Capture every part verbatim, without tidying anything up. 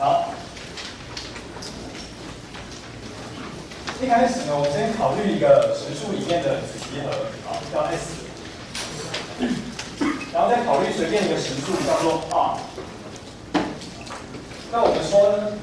好，一开始呢，我们先考虑一个实数里面的子集合，好，叫 S， 然后再考虑随便一个实数叫做 R。那我们说呢，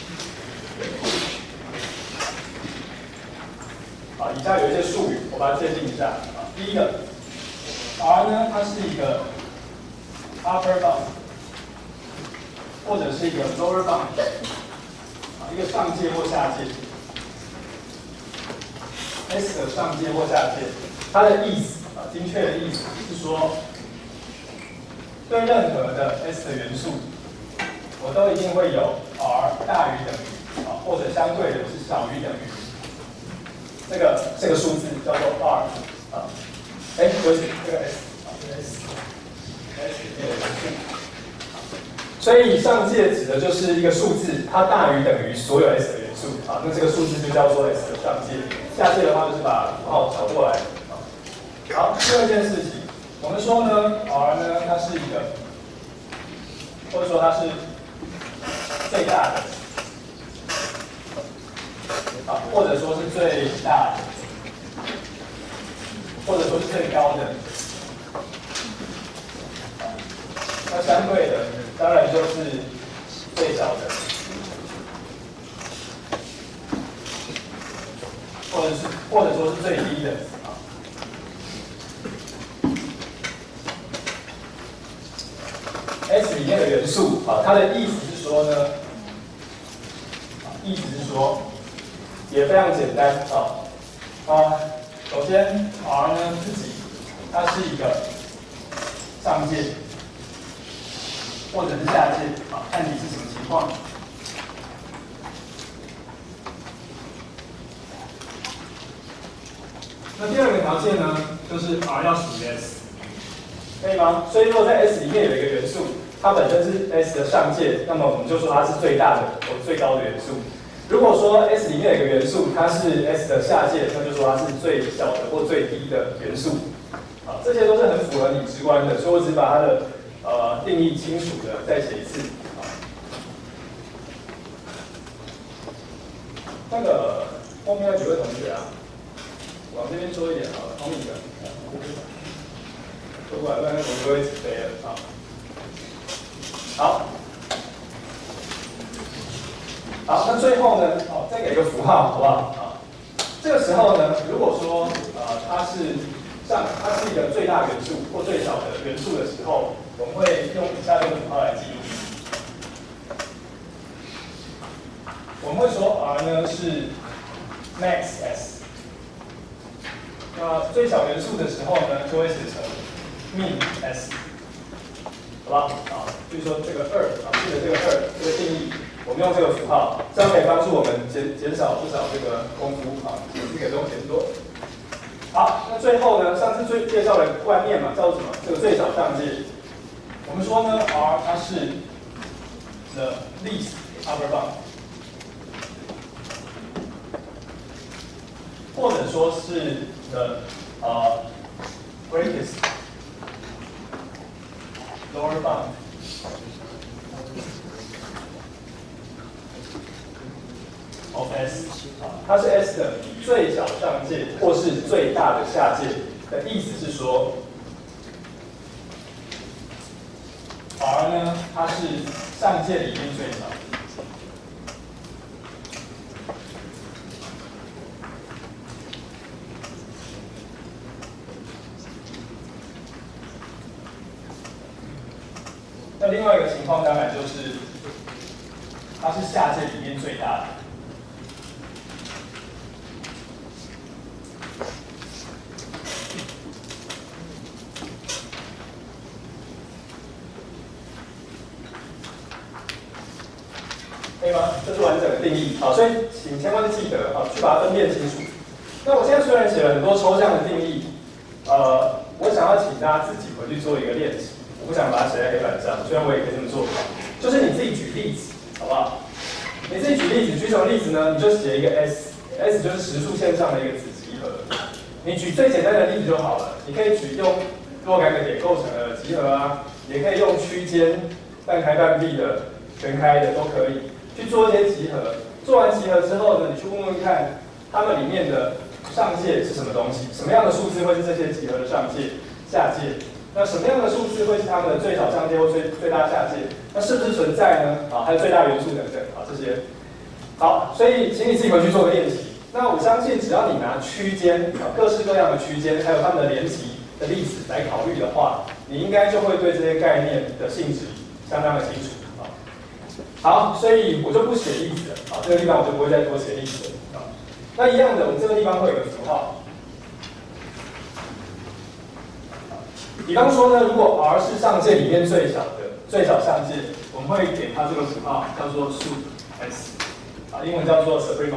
好，以下有一些术语，我把它界定一下。啊，第一个 R 呢，它是一个 upper bound， 或者是一个 lower bound， 啊，一个上界或下界。S 的上界或下界，它的意思啊，精确的意思是说，对任何的 S 的元素，我都一定会有 R 大于等于啊，或者相对的是小于等于这个这个数字叫做 R 啊，哎，不是这个 S 啊，这个 S，S 里面的元素。所以上界指的就是一个数字，它大于等于所有 S 的元素啊，那这个数字就叫做 S 的上界。下界的话就是把符号调过来。好，第二件事情，我们说呢 ，R 呢它是一个，或者说它是最大的，啊，或者说是最大的，或者说是最高的。那相对的，当然就是最小的。或者是或者说是最低的啊。S 里面的元素啊，它的意思是说呢，啊，意思是说也非常简单啊啊，首先 R 呢自己它是一个上界或者是下界啊，看你是什么情况。那第二个条件呢，就是 R 要属于 S， 可以吗？所以如果在 S 里面有一个元素，它本身是 S 的上界，那么我们就说它是最大的或最高的元素。如果说 S 里面有一个元素，它是 S 的下界，那就说它是最小的或最低的元素。啊，这些都是很符合你直观的，所以我只把它的呃定义清楚的再写一次。啊，那个后面有几位同学啊？往这边桌一点好了，同一个，拖过来，不然我们就会起飞了啊。好，好，那最后呢，哦，再给一个符号，好不好？啊，这个时候呢，如果说呃它是上，它是一个最大元素或最小的元素的时候，我们会用以下这个符号来记录。我们会说 R 呢是 max S。那最小元素的时候呢，就会写成 min S， 好吧？好，比如说这个二啊，记得这个二这个定义，我们用这个符号，这样可以帮助我们减减少不少这个功夫啊，写字可以不用写多。好，那最后呢，上次最介绍的观念嘛，叫做什么？这个最小上界。我们说呢 ，R 它是 the least upper bound， 或者说是 the 呃 greatest lower bound。of S， 它是 S 的最小上界或是最大的下界的意思是说 ，R 呢它是上界里面最小。那另外一个情况当然就是它是下界里面最大的。可以吗？这是完整的定义，好，所以请千万记得啊，去把它分辨清楚。那我现在虽然写了很多抽象的定义，呃，我想要请大家自己回去做一个练习，我不想把它写在黑板上，虽然我也可以这么做，就是你自己举例子，好不好？你自己举例子，举什么例子呢？你就写一个 S，S 就是实数线上的一个子集合。你举最简单的例子就好了，你可以举用若干个点构成的集合啊，也可以用区间半开半闭的全开的都可以去做一些集合。做完集合之后呢，你去问问看它们里面的上界是什么东西，什么样的数字会是这些集合的上界、下界？那什么样的数字会是它们的最小上界或最最大下界？那是不是存在呢？啊，还有最大元素等等啊这些。好，所以请你自己回去做个练习。那我相信，只要你拿区间啊各式各样的区间，还有它们的连集的例子来考虑的话，你应该就会对这些概念的性质相当的清楚啊。好，所以我就不写例子了啊，这个地方我就不会再多写例子了啊。那一样的，我们这个地方会有个符号。比方说呢，如果 R 是上界里面最小的最小上界，我们会给它这个符号叫做 sup s， 啊，英文叫做 suprema。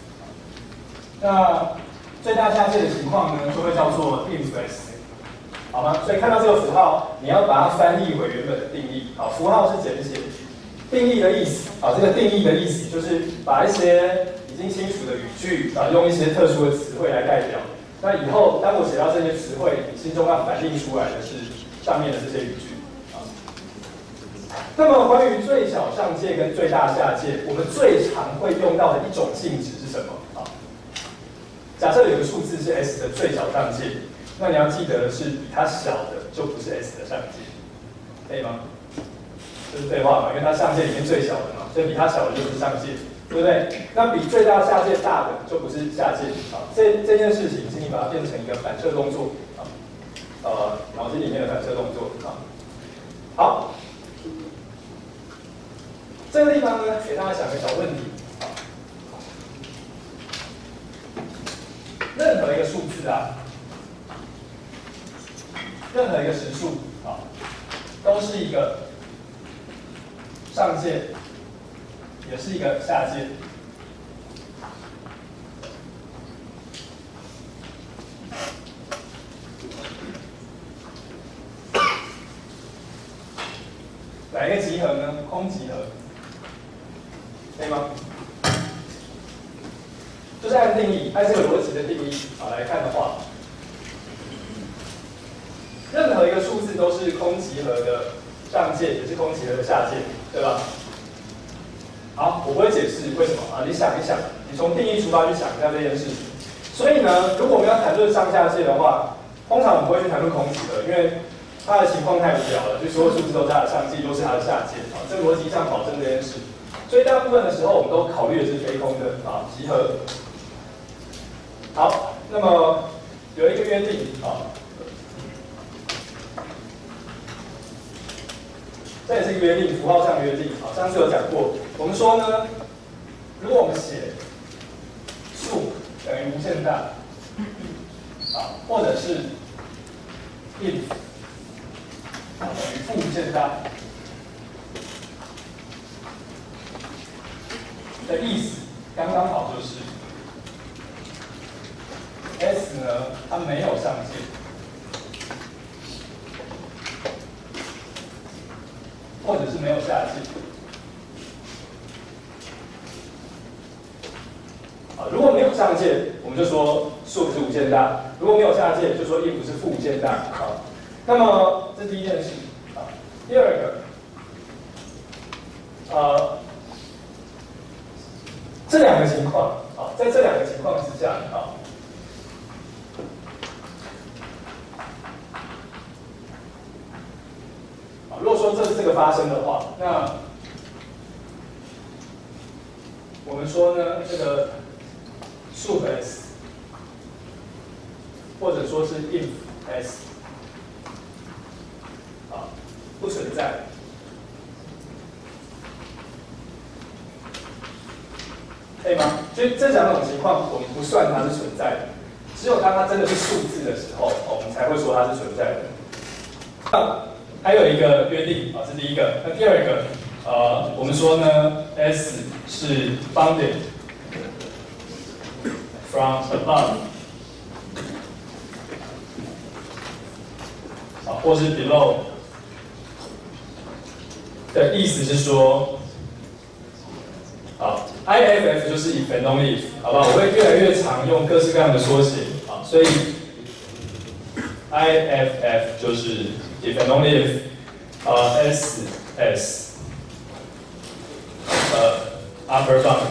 那最大下界的情况呢，就会叫做 inf s， 好吗？所以看到这个符号，你要把它翻译回原本的定义。好，符号是简写，定义的意思，啊，这个定义的意思就是把一些已经清楚的语句啊，用一些特殊的词汇来代表。那以后当我写到这些词汇，你心中要反映出来的是上面的这些语句啊。那么关于最小上界跟最大下界，我们最常会用到的一种性质是什么啊？假设有个数字是 S 的最小上界，那你要记得的是比它小的就不是 S 的上界，可以吗？这是废话嘛，因为它上界里面最小的嘛，所以比它小的就不是上界。对不对？那比最大下界大的就不是下界啊。这这件事情，请你把它变成一个反射动作啊，呃，脑筋里面的反射动作啊。好，这个地方呢，给大家想个小问题啊。任何一个数字啊，任何一个实数啊，都是一个上界。也是一个下界，哪一个集合呢？空集合，可以吗？就是按定义，按这个逻辑的定义啊来看的话，任何一个数字都是空集合的上界，也是空集合的下界，对吧？好，我不会解释为什么啊，你想一想，你从定义出发去想一下这件事情。所以呢，如果我们要谈论上下界的话，通常我们不会去谈论空集合，因为它的情况太无聊了，就所有数字都是它的上界，都是它的下界啊，这个逻辑上保证这件事。所以大部分的时候，我们都考虑的是非空的啊集合。好，那么有一个约定啊。这也是一个约定，符号上的约定。好，上次有讲过，我们说呢，如果我们写数等于无限大，啊，或者是 if 等于负无限大的意思，刚刚好就是 S 呢，它没有上界。或者是没有下界，啊，如果没有上界，我们就说数是无限大；如果没有下界，就说 if 是负无限大。啊，那么这是第一件事。啊，第二个，呃，这两个情况，啊，在这两个情况之下，啊。如果说这是这个发生的话，那我们说呢，这个 sup s 或者说是 inf s 啊不存在。可以吗？所以这两种情况我们不算它是存在的，只有当它真的是数字的时候，我们才会说它是存在的。那还有一个约定啊，这是第一个。那第二个，呃，我们说呢 ，S 是 bounded from above， 啊，或是 below 的意思是说，好 ，I F F 就是 if and only if， 好吧？我会越来越常用各式各样的缩写啊，所以 I F F 就是 if and only if， 呃 ，S S upper bound，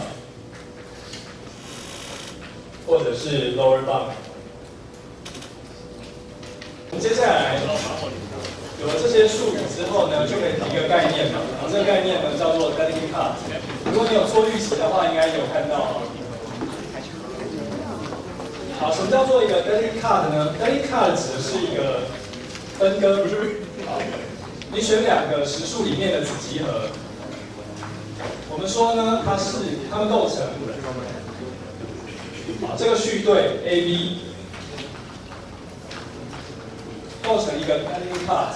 或者是 lower bound。接下来有了这些术语之后呢，就可以提一个概念了。这个概念呢叫做 Dedekind cut。如果你有做预习的话，应该有看到。好，什么叫做一个 Dedekind cut 呢 ？Dedekind cut 指的是一个分割，不是？好，你选两个实数里面的子集合。我们说呢，它是它们构成啊这个序对 A B 构成一个 Dedekind cut。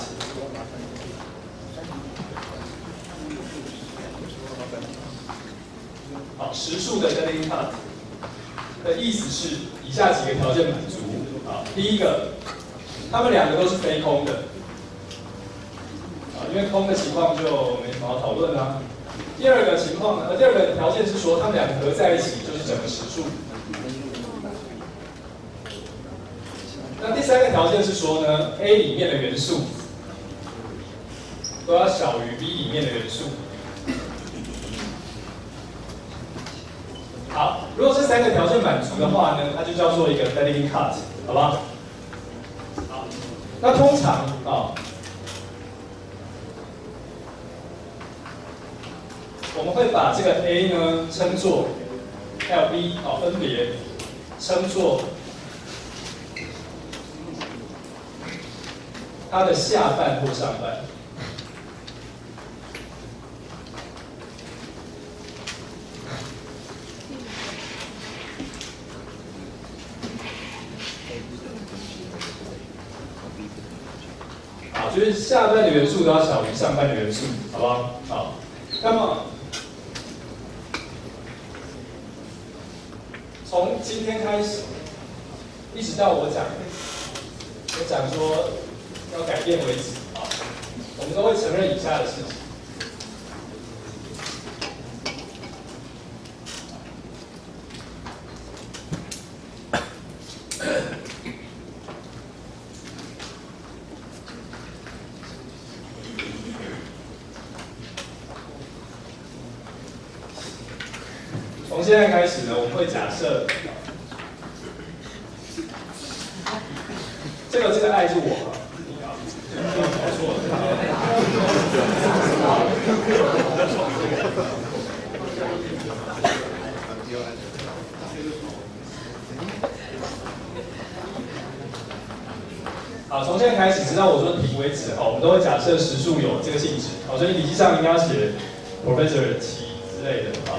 好，实数的 Dedekind cut 的意思是以下几个条件满足。啊，第一个，它们两个都是非空的。啊，因为空的情况就没什么好讨论啦。第二个情况呢，呃，第二个条件是说，它们两个合在一起就是整个实数。那第三个条件是说呢 ，A 里面的元素都要小于 B 里面的元素。好，如果这三个条件满足的话呢，它就叫做一个 Dedekind cut， 好吧？好，那通常啊，我们会把这个 A 呢称作 L B 啊，分别称作它的下半或上半。好，就是下半的元素都要小于上半的元素，好不好？好，那么从今天开始，一直到我讲我讲说要改变为止，啊，我们都会承认以下的事情。从现在开始呢，我们会假设这个这个爱是我，搞错了。好，从现在开始，直到我说停为止，好，我们都会假设实数有这个性质，好，所以笔记上应该要写 Professor 七之类的，好。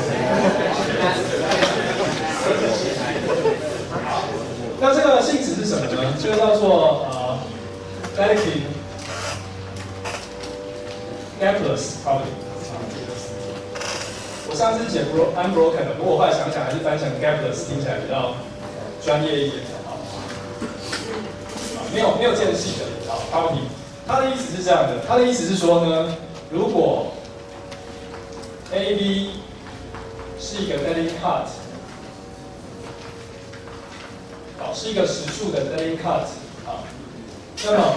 那这个性质是什么呢？就叫做呃 Dedekind gapless property。我上次解 unbroken 的，不过我后来想想还是翻成 gapless， 听起来比较专业一点。好，没有没有间隙的，好 property。它的意思是这样的，它的意思是说呢，如果 A B 是一个 Dedekind cut。好，是一个实数的 Dedekind cut， 好，那么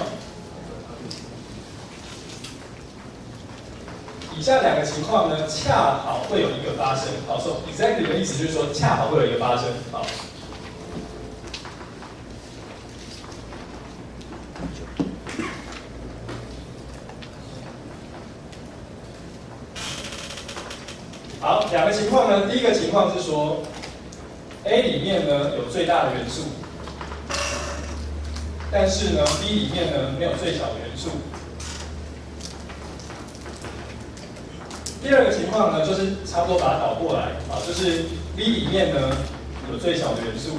以下两个情况呢，恰好会有一个发生。好，说 exactly 的意思就是说，恰好会有一个发生。好，好，两个情况呢，第一个情况是说 A 里面呢有最大的元素，但是呢 B 里面呢没有最小的元素。第二个情况呢，就是差不多把它倒过来啊，就是 B 里面呢有最小的元素，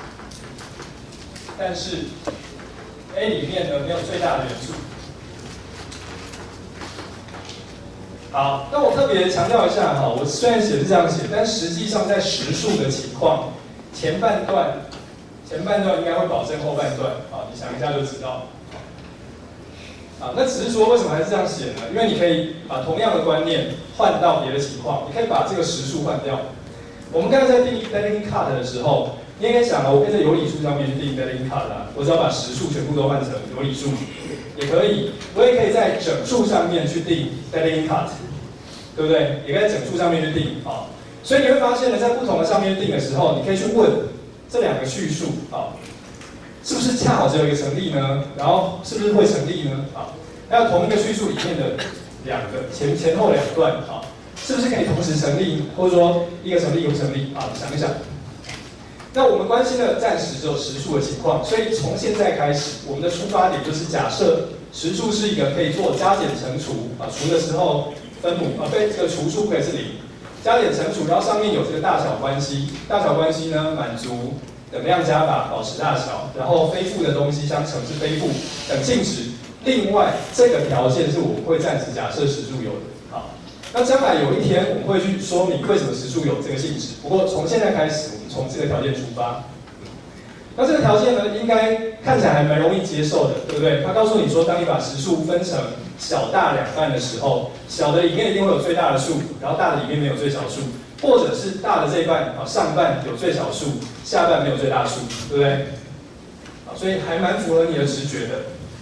但是 A 里面呢没有最大的元素。好，那我特别强调一下哈，我虽然写是这样写，但实际上在实数的情况，前半段前半段应该会保证后半段啊，你想一下就知道。啊，那只是说为什么还是这样写呢？因为你可以把同样的观念换到别的情况，你可以把这个实数换掉。我们刚才在定义 Dedekind cut 的时候，你也可以想了，我可以在有理数上面去定义 Dedekind cut 啦，我只要把实数全部都换成有理数，也可以。我也可以在整数上面去定 Dedekind cut，对对不对？也可以在整数上面去定啊。所以你会发现呢，在不同的上面定的时候，你可以去问这两个叙述啊，是不是恰好只有一个成立呢？然后是不是会成立呢？啊，还有同一个叙述里面的两个前前后两段啊，是不是可以同时成立，或者说一个成立一个不成立啊？想一想。那我们关心的暂时只有实数的情况，所以从现在开始，我们的出发点就是假设实数是一个可以做加减乘除啊，除的时候分母啊，对，这个除数不可以是零，加减乘除，然后上面有这个大小关系，大小关系呢满足等量加法保持大小，然后非负的东西相乘是非负等性质。另外这个条件是我们会暂时假设实数有的。好，那将来有一天我们会去说明为什么实数有这个性质。不过从现在开始，我们从这个条件出发。那这个条件呢，应该看起来还蛮容易接受的，对不对？他告诉你说，当你把实数分成小大两半的时候，小的里面一定会有最大的数，然后大的里面没有最小数，或者是大的这一半啊上半有最小数，下半没有最大数，对不对？啊，所以还蛮符合你的直觉的。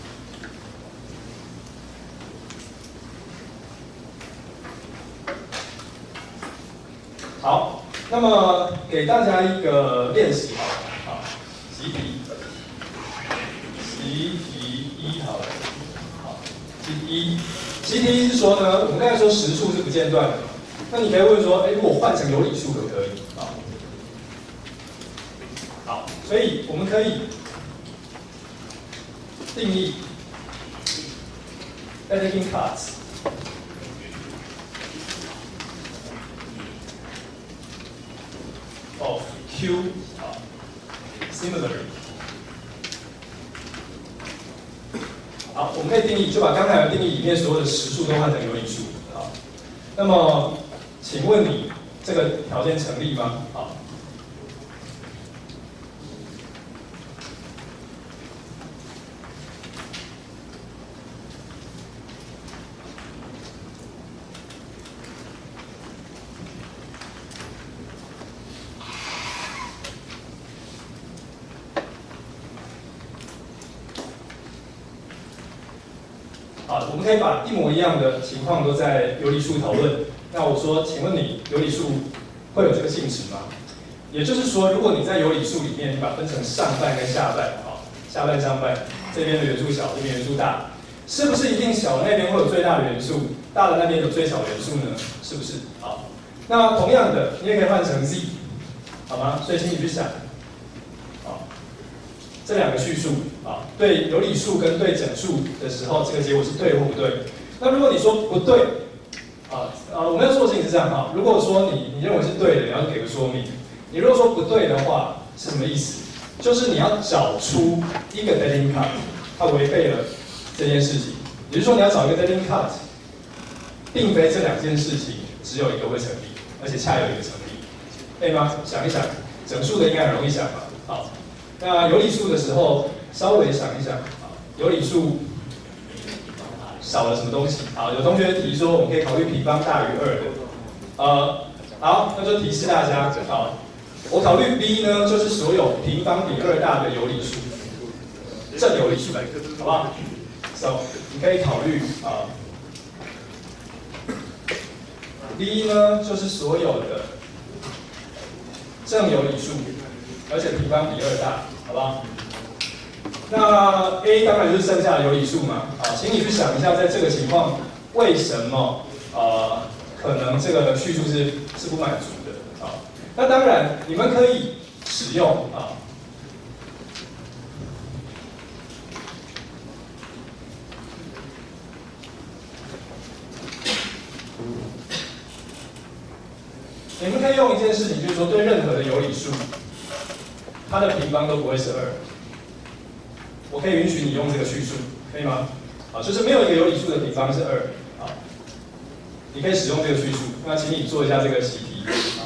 好，那么给大家一个练习好了，好，习题，习题一好了，好，习题一，习题一是说呢，我们刚才说实数是不间断的，那你可以问说，哎，如果换成有理数可不可以？啊，好，所以我们可以定义 editing cuts。of Q 啊 ，similarly， 好，我们可以定义，就把刚才的定义里面所有的实数都换成有理数啊。那么，请问你这个条件成立吗？啊？好，我们可以把一模一样的情况都在有理数讨论。那我说，请问你有理数会有这个性质吗？也就是说，如果你在有理数里面，你把它分成上半跟下半，啊，下半上半，这边的元素小，这边元素大，是不是一定小的那边会有最大的元素，大的那边有最小元素呢？是不是？好，那同样的，你也可以换成 z， 好吗？所以请你去想。这两个叙述啊，对有理数跟对整数的时候，这个结果是对或不对？那如果你说不对，啊啊，我们要做的事情是这样哈。如果说你你认为是对的，你要给个说明。你如果说不对的话，是什么意思？就是你要找出一个 editing cut， 它违背了这件事情。也就是说，你要找一个 editing cut， 并非这两件事情只有一个会成立，而且恰有一个成立，可以吗？想一想，整数的应该很容易想吧？好。那有理数的时候，稍微想一想啊，有理数少了什么东西？好，有同学提说我们可以考虑平方大于二的，呃，好，那就提示大家，好，我考虑 B 呢，就是所有平方比二大的有理数，正有理数，好不好 ？So 你可以考虑啊 ，B 呢就是所有的正有理数。而且平方比二大，好不好？那 A 当然就是剩下的有理数嘛，好，请你去想一下，在这个情况，为什么呃可能这个叙述是是不满足的啊？那当然，你们可以使用啊，你们可以用一件事情，就是说对任何的有理数。它的平方都不会是二，我可以允许你用这个叙述，可以吗？好，就是没有一个有理数的平方是二，好，你可以使用这个叙述。那请你做一下这个习题，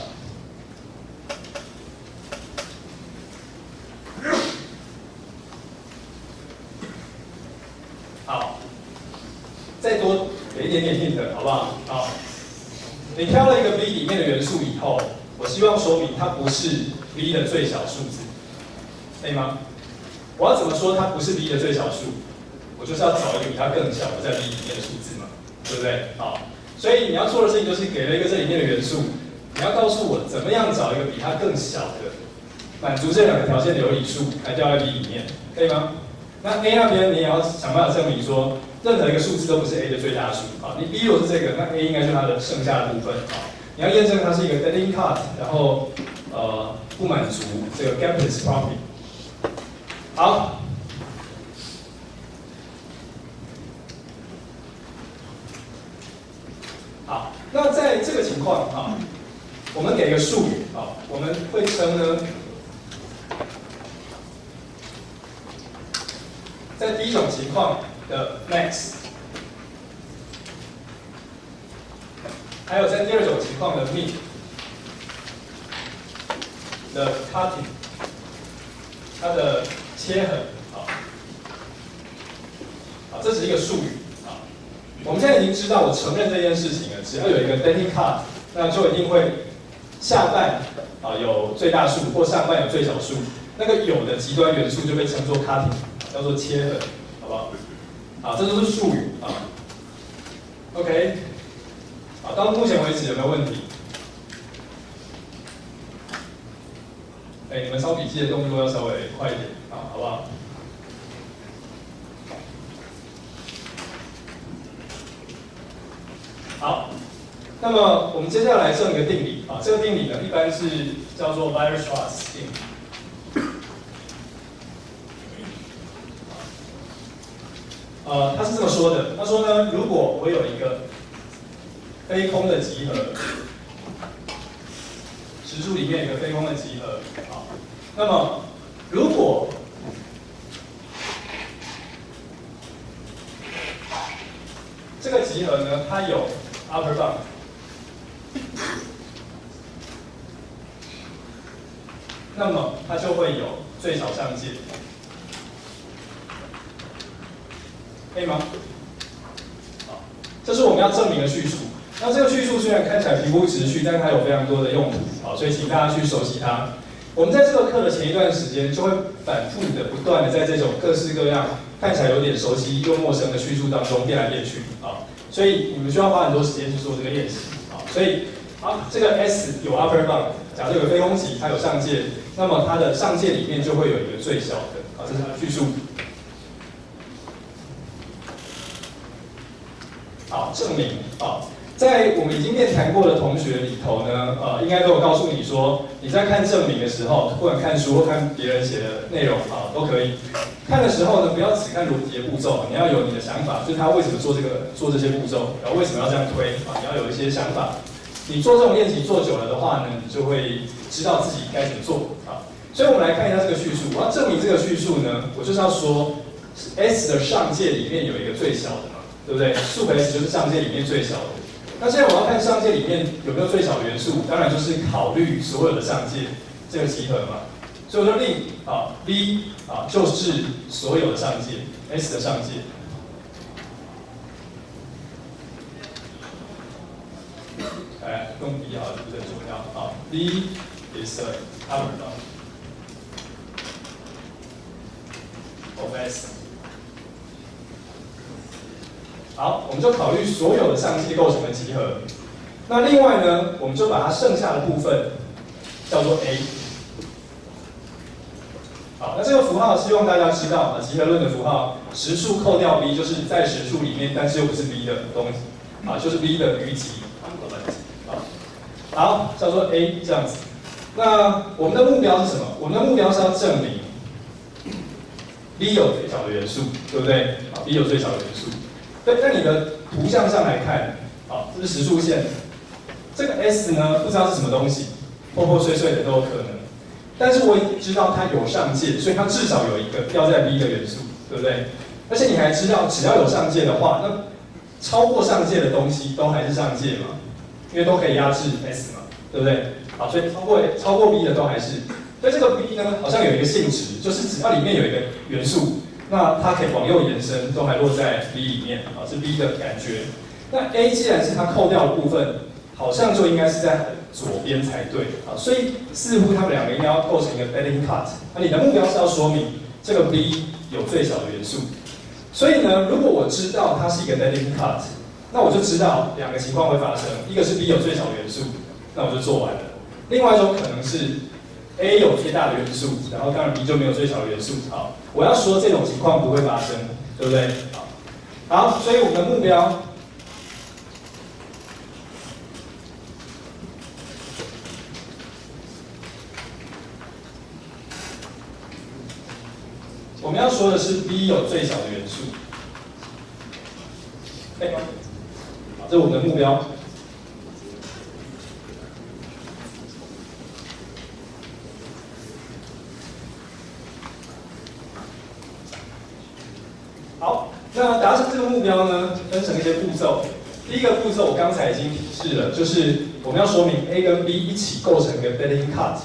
好，再多给一点点 hint， 好不好？好，你挑了一个 B 里面的元素以后，我希望说明它不是 B 的最小数字。可以吗？我要怎么说它不是 B 的最小数？我就是要找一个比它更小的在 B 里面的数字嘛，对不对？好， 所以你要做的事情就是给了一个这里面的元素，你要告诉我怎么样找一个比它更小的，满足这两个条件的有理数来调在 B 里面，可以吗？那 A 那边你也要想办法证明说，任何一个数字都不是 A 的最大数啊。你 B 如果是这个，那 A 应该就是它的剩下的部分啊。你要验证它是一个 dead end cut， 然后呃不满足这个 gapless property。好。好，那在这个情况啊，我们给一个术语啊，我们会称呢，在第一种情况的 max， 还有在第二种情况的 min 的 cutting， 它的切痕啊，啊，这是一个术语。我们现在已经知道，我承认这件事情了。只要有一个 dead end cut， 那就一定会下半啊有最大数，或上半有最小数。那个有的极端元素就被称作 cutting， 叫做切痕，好不好？啊，这都是术语啊。OK， 啊，到目前为止有没有问题？哎，你们抄笔记的动作要稍微快一点啊，好不好？好，那么我们接下来证一个定理啊，这个定理呢一般是叫做 Weierstrass 定理。呃，他是这么说的，他说呢，如果我有一个非空的集合，实数里面有一个非空的集合，啊，那么如果这个集合呢，它有 upper bound， 那么它就会有最小上界，可以吗？好，这是我们要证明的叙述。那这个叙述虽然看起来平铺直叙，但是它有非常多的用途，好，所以请大家去熟悉它。我们在这个课的前一段时间，就会反复的、不断的在这种各式各样看起来有点熟悉又陌生的叙述当中变来变去，啊。所以你们需要花很多时间去做这个练习啊。所以啊，这个 S 有 upper bound， 假设有个非空集，它有上界，那么它的上界里面就会有一个最小的啊，这是它的叙述。好，证明啊，在我们已经面谈过的同学里头呢，呃，应该都有告诉你说，你在看证明的时候，不管看书或看别人写的内容啊，都可以。看的时候呢，不要只看逻辑的步骤，你要有你的想法，就是他为什么做这个做这些步骤，然后为什么要这样推啊，你要有一些想法。你做这种练习做久了的话呢，你就会知道自己该怎么做啊。所以我们来看一下这个叙述，我要证明这个叙述呢，我就是要说 S 的上界里面有一个最小的嘛，对不对？数 S 就是上界里面最小的。那现在我要看上界里面有没有最小的元素，当然就是考虑所有的上界这个集合嘛。所以我说令啊 V 啊就是所有的上界 S 的上界。哎，用 B 啊，这不是很重要啊。V is the upper bound of S。好，我们就考虑所有的上界构成的集合。那另外呢，我们就把它剩下的部分叫做 A。好，那这个符号希望大家知道啊，集合论的符号，实数扣掉 B 就是在实数里面，但是又不是 B 的东西，啊，就是 B 的余集。好，叫做 A 这样子。那我们的目标是什么？我们的目标是要证明 B 有最小的元素，对不对？啊 ，B 有最小的元素。对，那你的图像上来看，好，这是实数线。这个 S 呢，不知道是什么东西，破破碎碎的都有可能。但是我已经知道它有上界，所以它至少有一个标在 B 的元素，对不对？而且你还知道，只要有上界的话，那超过上界的东西都还是上界嘛，因为都可以压制 S 嘛，对不对？好，所以超过超过 B 的都还是。所以这个 B 呢，好像有一个性质，就是只要里面有一个元素，那它可以往右延伸，都还落在 B 里面，啊，是 B 的感觉。那 A 既然是它扣掉的部分，好像就应该是在左边才对，啊，所以似乎它们两个应该要构成一个 dead end cut。那你的目标是要说明这个 B 有最小的元素。所以呢，如果我知道它是一个 dead end cut， 那我就知道两个情况会发生，一个是 B 有最小的元素，那我就做完了。另外一种可能是 A 有最大的元素，然后当然 B 就没有最小的元素。好，我要说这种情况不会发生，对不对？好，好，所以我们的目标。我们要说的是 B 有最小的元素，可以吗？好，这是我们的目标。好，那达成这个目标呢，分成一些步骤。第一个步骤我刚才已经提示了，就是我们要说明 A 跟 B 一起构成一个 Dedekind cut。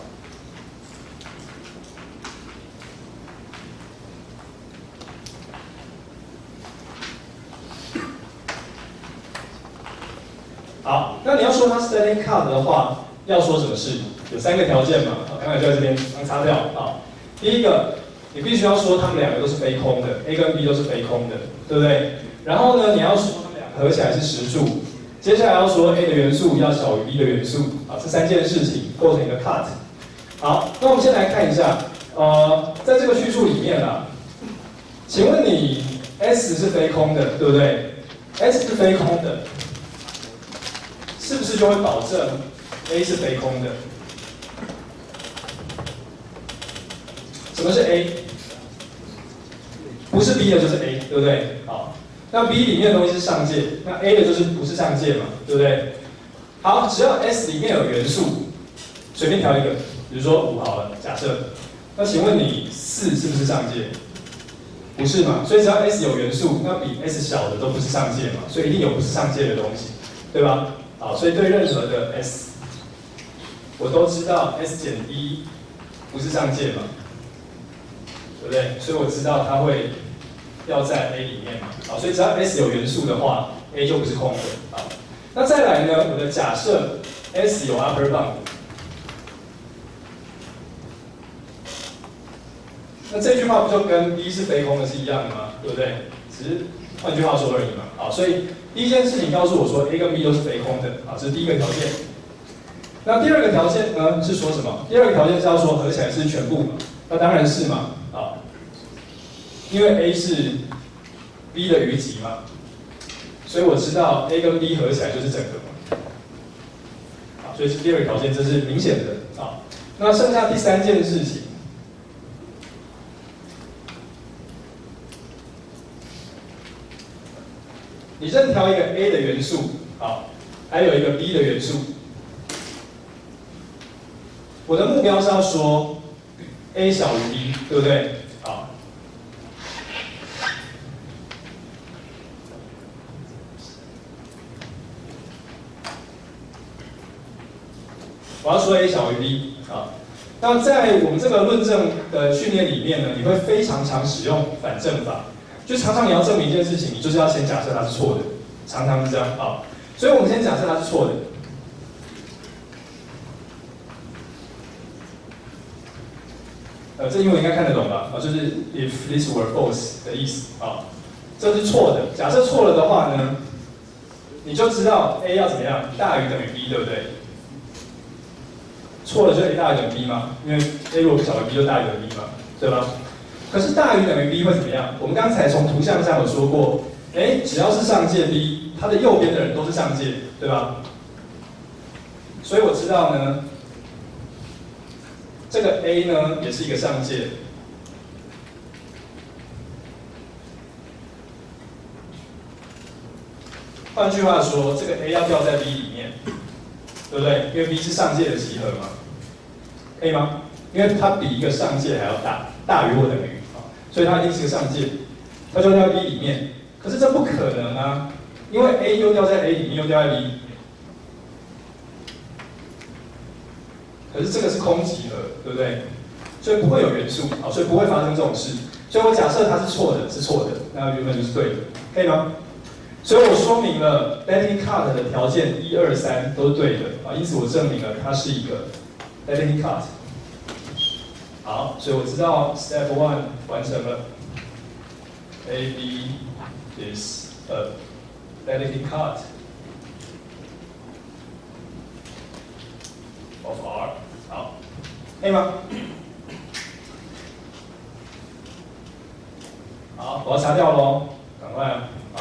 好，那你要说它是 Dedekind cut 的话，要说什么事？有三个条件嘛，好，刚才就在这边刚擦掉啊。第一个，你必须要说它们两个都是非空的 ，A 跟 B 都是非空的，对不对？然后呢，你要说它们两个合起来是实数，接下来要说 A 的元素要小于 B 的元素，啊，这三件事情构成一个 cut。好，那我们先来看一下，呃，在这个叙述里面啊，请问你 S 是非空的，对不对 ？S 是非空的。是不是就会保证 A 是非空的？什么是 A？ 不是 B 的就是 A， 对不对？好，那 B 里面的东西是上界，那 A 的就是不是上界嘛，对不对？好，只要 S 里面有元素，随便挑一个，比如说五好了，假设。那请问你四是不是上界？不是嘛？所以只要 S 有元素，那比 S 小的都不是上界嘛，所以一定有不是上界的东西，对吧？好，所以对任何的 S， 我都知道 S 减一不是上界嘛，对不对？所以我知道它会要在 A 里面嘛。好，所以只要 S 有元素的话 ，A 就不是空的。好，那再来呢？我的假设 S 有 upper bound， 那这句话不就跟 B 是非空的是一样的吗？对不对？只是换句话说而已嘛。好，所以第一件事情告诉我说 A 跟 B 都是非空的，啊，这是第一个条件。那第二个条件呢是说什么？第二个条件是要说合起来是全部嘛？那当然是嘛，啊，因为 A 是 B 的余集嘛，所以我知道 A 跟 B 合起来就是整个嘛。好，所以是第二个条件，这是明显的啊。那剩下第三件事情。你任挑一个 A 的元素，好，还有一个 B 的元素。我的目标是要说 A 小于 B， 对不对？好。我要说 A 小于 B， 啊。那在我们这个论证的训练里面呢，你会非常常使用反证法。就常常你要证明一件事情，你就是要先假设它是错的，常常是这样啊。所以我们先假设它是错的。呃，这英文应该看得懂吧？啊，就是 if this were false 的意思啊，这是错的。假设错了的话呢，你就知道 A 要怎么样，大于等于 B， 对不对？错了就 A 大于等于 B 嘛，因为 A 如果不小于 B 就大于等于 B 嘛，对吧？可是大于等于 B 会怎么样？我们刚才从图像上有说过，哎，只要是上界 B， 它的右边的人都是上界，对吧？所以我知道呢，这个 A 呢也是一个上界。换句话说，这个 A 要掉在 B 里面，对不对？因为 B 是上界的集合嘛，可以吗？因为它比一个上界还要大，大于或等于。所以它一定是个上界，它就掉在 B 里面。可是这不可能啊，因为 A 又掉在 A 里面，又掉在 B 里面。可是这个是空集合，对不对？所以不会有元素，好，所以不会发生这种事。所以我假设它是错的，是错的，那原本就是对的，可以吗？所以我说明了 Dedekind cut 的条件一二三都是对的啊，因此我证明了它是一个 Dedekind cut。好，所以我知道 Step One 完成了 ，A B is a Dedekind of R， 好，可以吗？好，我要擦掉喽，赶快啊！好，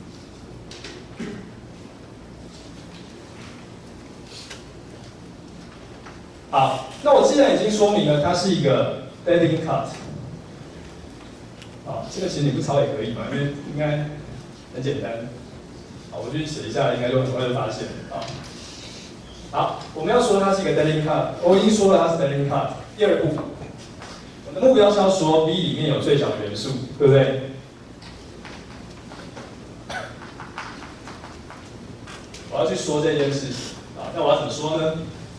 好，那我既然已经说明了它是一个 Dedekind， 好，这个其实你不抄也可以嘛，因为应该很简单。好，我去写一下，应该就很快就发现啊。好，我们要说它是一个 Dedekind， 我已经说了它是 Dedekind。第二步，我的目标是要说 B 里面有最小的元素，对不对？我要去说这件事情啊，那我要怎么说呢？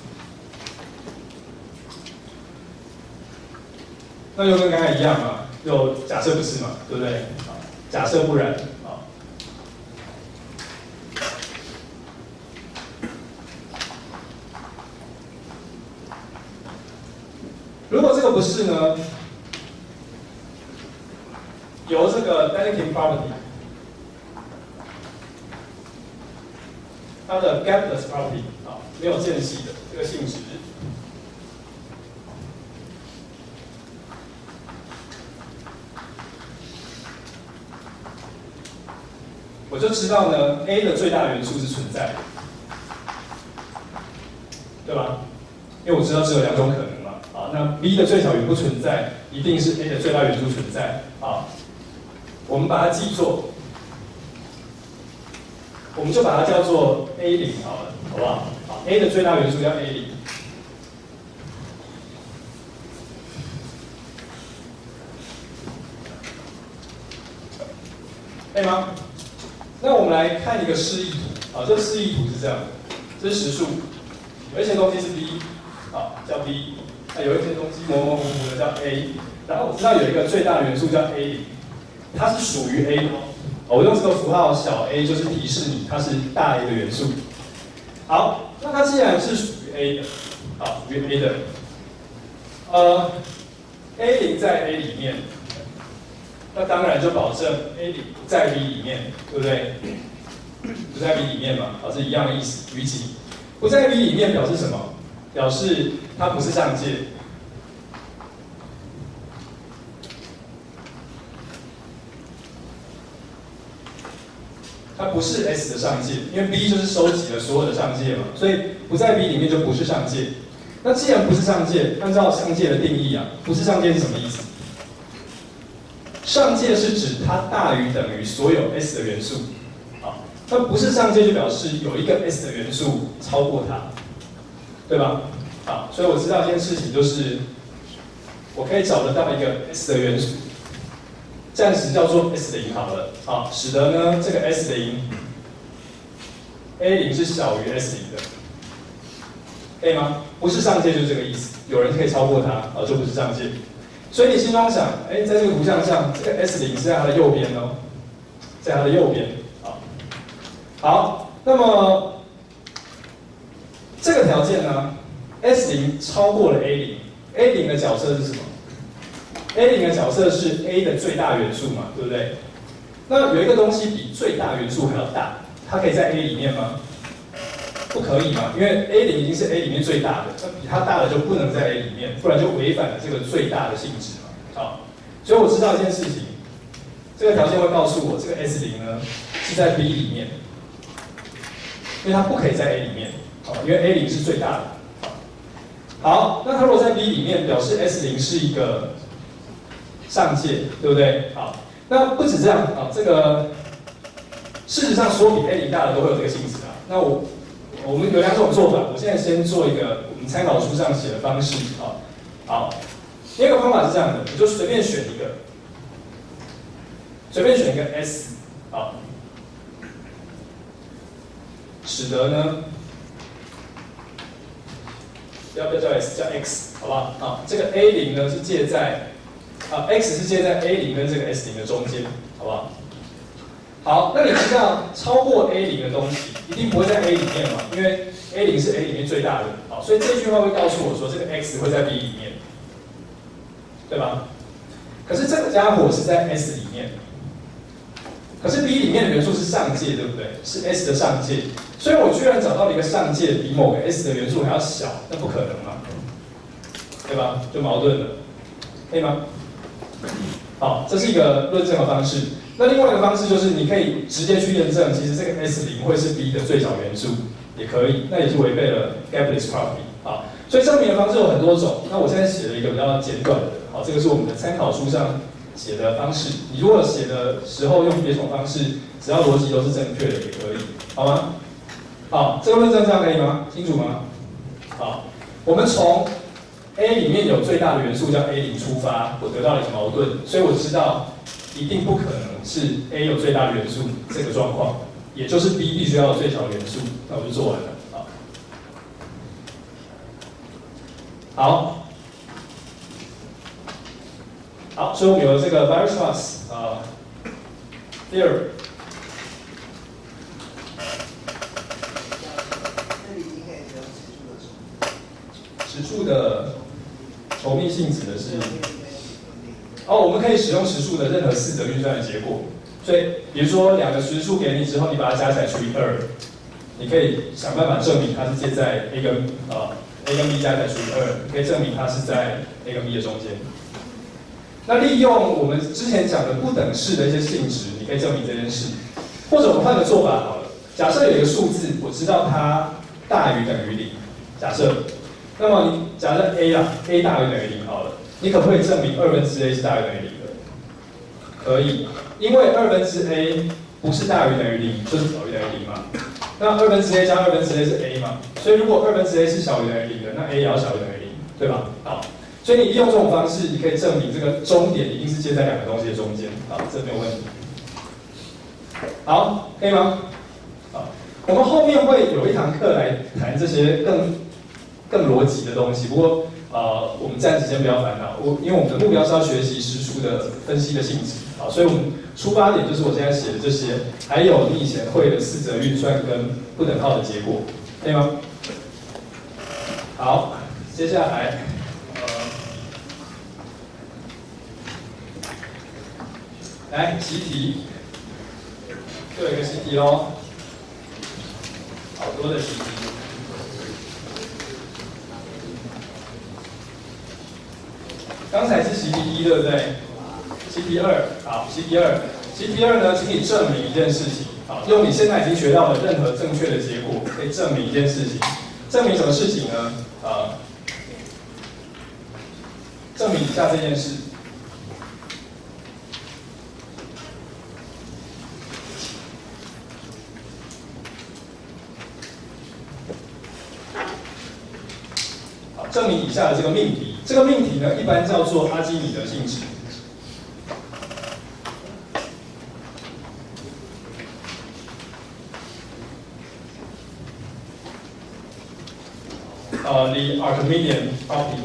那就跟刚才一样嘛，就假设不是嘛，对不对？啊，假设不然啊。如果这个不是呢，由这个 Dedekind property， 它的 gapless property 啊，没有间隙的这个性质。我就知道呢 ，A 的最大元素是存在的，对吧？因为我知道只有两种可能嘛，啊，那 B 的最小元不存在，一定是 A 的最大元素存在，啊，我们把它记作，我们就把它叫做 A 零好了，好不好？好 ，A 的最大元素叫 A 零。可以吗？那我们来看一个示意图啊，这个示意图是这样的，这是实数，有一些东西是 B， 啊叫 B， 那有一些东西模模糊糊的叫 A， 然后我知道有一个最大元素叫 A 零，它是属于 A 的哦，我用这个符号小 a 就是提示你它是大 A 的元素。好，那它既然是属于 A 的，好，属于 A 的，呃 ，A 零在 A 里面。那当然就保证 A 零不在 B 里面，对不对？不在 B 里面嘛，啊，是一样的意思。语气不在 B 里面表示什么？表示它不是上界。它不是 S 的上界，因为 B 就是收集了所有的上界嘛，所以不在 B 里面就不是上界。那既然不是上界，按照上界的定义啊，不是上界是什么意思？上界是指它大于等于所有 S 的元素，啊，那不是上界就表示有一个 S 的元素超过它，对吧？啊，所以我知道一件事情就是，我可以找得到一个 S 的元素，暂时叫做 S 零好了，啊，使得呢这个 S 零 A 零是小于 S 零的，可以吗？不是上界就是这个意思，有人可以超过它，啊，就不是上界。所以你心中想，哎，在这个图像上，这个 S 零是在它的右边哦，在它的右边，啊，好，那么这个条件呢 ，S 零超过了 A 零 ，A 零的角色是什么 ？A 零的角色是 A 的最大元素嘛，对不对？那有一个东西比最大元素还要大，它可以在 A 里面吗？不可以嘛，因为 A 零已经是 A 里面最大的，那比它大的就不能在 A 里面，不然就违反了这个最大的性质嘛。好，所以我知道一件事情，这个条件会告诉我，这个 S 零呢是在 B 里面，因为它不可以在 A 里面，好，因为 A 零是最大的。好，那它如果在 B 里面，表示 S 零是一个上界，对不对？好，那不止这样啊，这个事实上所有比 A 零大的都会有这个性质啊。那我。我们有两种做法，我现在先做一个我们参考书上写的方式啊。好，第二个方法是这样的，我就随便选一个，随便选一个 S 啊，使得呢，不要不要叫 S， 叫 X， 好不好？啊，这个 A 零呢是介在啊 X 是介在 A 零跟这个 S 零的中间，好不好？好，那你知道超过 A 零的东西一定不会在 A 里面嘛？因为 A 零是 A 里面最大的，好，所以这句话会告诉我说这个 X 会在 B 里面，对吧？可是这个家伙是在 S 里面， 可是 B 里面的元素是上界，对不对？是 S 的上界，所以我居然找到了一个上界比某个 S 的元素还要小，那不可能嘛，对吧？就矛盾了，可以吗？好，这是一个论证的方式。那另外一个方式就是你可以直接去验证，其实这个 S 零会是 B 的最小元素，也可以，那也是违背了 Gabless property 啊。所以证明的方式有很多种。那我现在写了一个比较简短的，好，这个是我们的参考书上写的方式。你如果写的时候用别种方式，只要逻辑都是正确的，也可以，好吗？好，这个论证这样可以吗？清楚吗？好，我们从 A 里面有最大的元素叫 A 零出发，我得到了一个矛盾，所以我知道一定不可能是 A 有最大的元素这个状况，也就是 B 必须要有最小的元素，那我就做完了。好，好，所以我们有了这个 Weierstrass 啊 theorem。实数的稠密性指的是，哦，我们可以使用实数的任何四则运算的结果。所以，比如说两个实数给你之后，你把它加起来除以二，你可以想办法证明它是介在 A 跟呃 A 跟 B 加起来除以二，你可以证明它是在 A 跟 B 的中间。那利用我们之前讲的不等式的一些性质，你可以证明这件事。或者我们换个做法好了，假设有一个数字，我知道它大于等于零，假设。那么你假设 A 啊 ，A 大于等于零好了，你可不可以证明二分之 A 是大于等于零的？可以，因为二分之 A 不是大于等于零，就是小于等于零嘛。那二分之 A 加二分之 A 是 A 嘛，所以如果二分之 A 是小于等于零的，那 A 也要小于等于零，对吧？好，所以你利用这种方式，你可以证明这个终点一定是介在两个东西的中间，好，这没有问题。好，可以吗？好，我们后面会有一堂课来谈这些更更逻辑的东西，不过呃，我们暂时先不要烦恼，我因为我们的目标是要学习实数的分析的性质，好，所以我们出发点就是我现在写的这些，还有你以前会的四则运算跟不等号的结果，可以吗？好，接下来，呃，来习题，又有一个习题喽，好多的习题。刚才是习题一，对不对？习题二，好，习题二，习题二呢，请你证明一件事情，好，用你现在已经学到的任何正确的结果，可以证明一件事情。证明什么事情呢？呃，证明以下这件事。好，证明以下的这个命题。这个命题呢，一般叫做阿基米德性质。呃 ，the Archimedean property。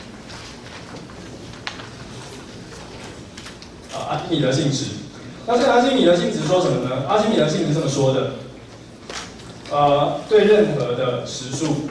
啊，阿基米德性质。那这个阿基米德性质说什么呢？阿基米德性质这么说的：呃，对任何的实数。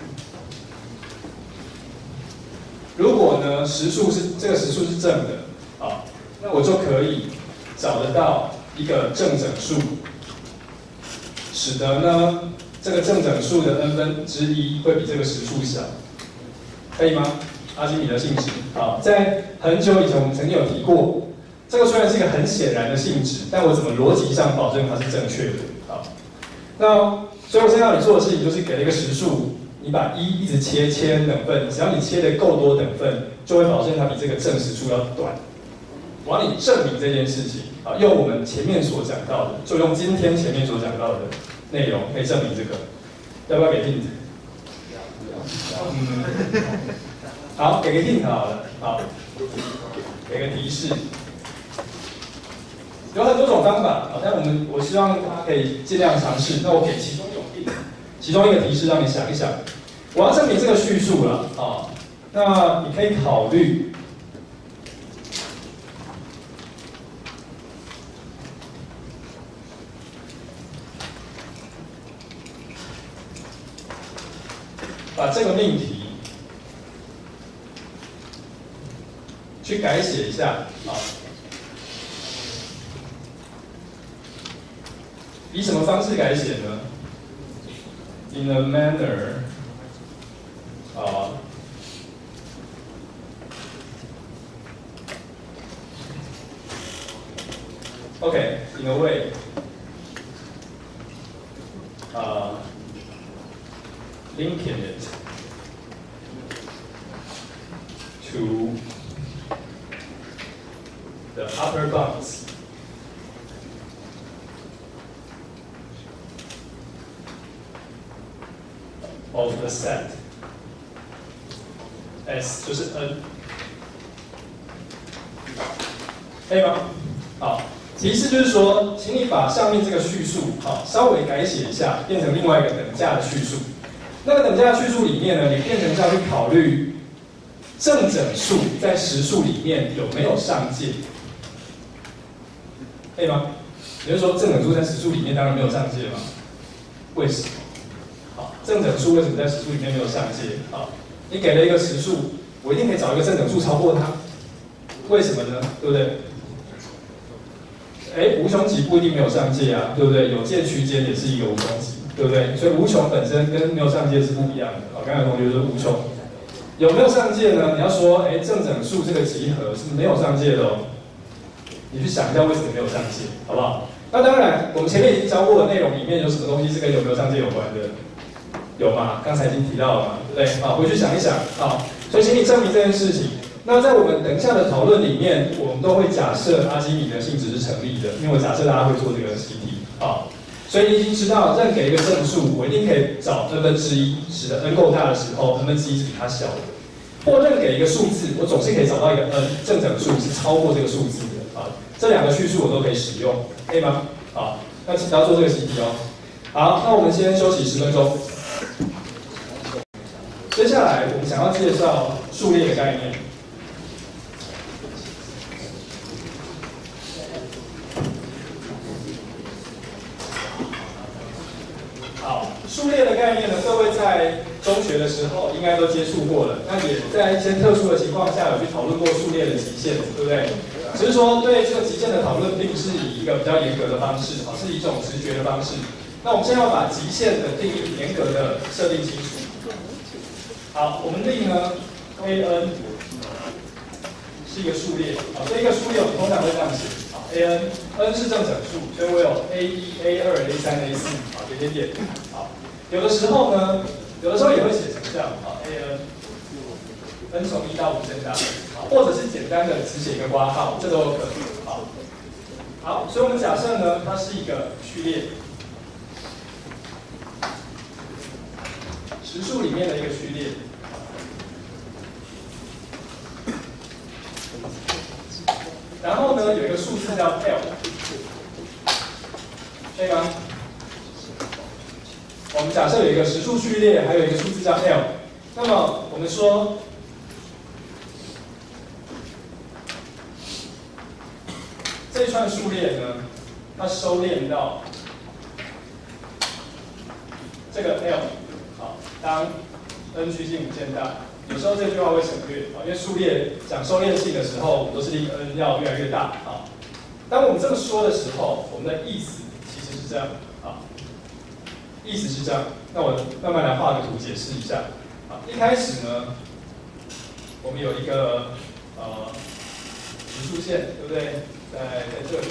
如果呢，实数是这个实数是正的，啊，那我就可以找得到一个正整数，使得呢这个正整数的 n 分之一会比这个实数小，可以吗？阿基米德性质，好，在很久以前我们曾经有提过，这个虽然是一个很显然的性质，但我怎么逻辑上保证它是正确的？好，那所以我现在要你做的事情就是给了一个实数。你把一一直切切 n 等份，只要你切的够多等份，就会保证它比这个正实数要短。我要你证明这件事情，啊，用我们前面所讲到的，就用今天前面所讲到的内容，可以证明这个。要不要给 hint？ 嗯，好，给个 hint 好了，好，给个提示。有很多种方法，好，但我们我希望大家可以尽量尝试。那我给其中一种 hint。其中一个提示让你想一想，我要证明这个叙述了啊，那你可以考虑把这个命题去改写一下啊。 以什么方式改写呢 ？In a manner， 啊。OK， in a way， uh, linking it to the upper bounds of the set S 就是 N， 可以吗？好。提示就是说，请你把上面这个叙述，好，稍微改写一下，变成另外一个等价的叙述。那个等价叙述里面呢，你变成是要去考虑正整数在实数里面有没有上界，可以吗？也就是说，正整数在实数里面当然没有上界嘛？为什么？好，正整数为什么在实数里面没有上界？好，你给了一个实数，我一定可以找一个正整数超过它，为什么呢？对不对？哎，无穷极不一定没有上界啊，对不对？有界区间也是一个无穷极，对不对？所以无穷本身跟没有上界是不一样的。好，刚才同学说无穷有没有上界呢？你要说，哎，正整数这个集合是没有上界的哦。你去想一下为什么没有上界，好不好？那当然，我们前面已经教过的内容里面有什么东西是跟有没有上界有关的？有吗？刚才已经提到了嘛，对不对？好，回去想一想啊。所以请你证明这件事情。那在我们等一下的讨论里面，我们都会假设阿基米德性质是成立的，因为我假设大家会做这个习题啊，所以你已经知道，任给一个正数，我一定可以找 n 分之一，使得 n 够大的时候 ，n 分之一是比它小的。或任给一个数字，我总是可以找到一个 n 正整数是超过这个数字的啊。这两个叙述我都可以使用，可以吗？好，那请大家做这个习题哦。好，那我们先休息十分钟。接下来我们想要介绍数列的概念。好，数列的概念呢，各位在中学的时候应该都接触过了。那也在一些特殊的情况下有去讨论过数列的极限，对不对？只是说对这个极限的讨论，并不是以一个比较严格的方式，啊，是以一种直觉的方式。那我们现在要把极限的定义严格的设定清楚。好，我们令呢 ，a n 是一个数列，好，所以一个数列我们通常会这样写，好 ，a n n 是正整数，所以我有 a 一、a 二、a 三、a 四，好，点点点，好，有的时候呢，有的时候也会写成这样，好 ，a n，n 从一到无限大，好，或者是简单的只写一个括号，这都有可能，好，好，所以我们假设呢，它是一个序列。实数里面的一个序列，然后呢有一个数字叫 L， 可以吗？我们假设有一个实数序列，还有一个数字叫 L， 那么我们说，这串数列呢，它收敛到这个 L。当 n 趋近无限大，有时候这句话会省略啊，因为数列讲收敛性的时候，我们都是令 n 要越来越大啊。当我们这么说的时候，我们的意思其实是这样啊，意思是这样。那我慢慢来画个图解释一下啊。一开始呢，我们有一个呃实数线，对不对？在在这里。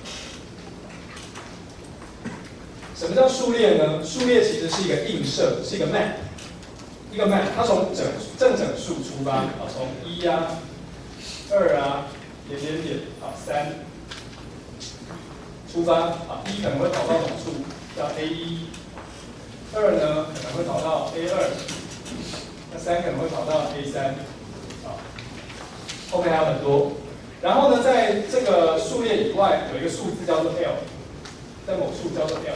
什么叫数列呢？数列其实是一个映射，是一个 map， 一个 map， 它从整正整数出发，啊，从一啊、二啊、点点点啊、三出发，啊，一可能会跑到某处叫 A 一， 二呢可能会跑到 A 二， 那三可能会跑到 A 三，啊，后面还有很多。然后呢，在这个数列以外有一个数字叫做 L， 在某处叫做 L。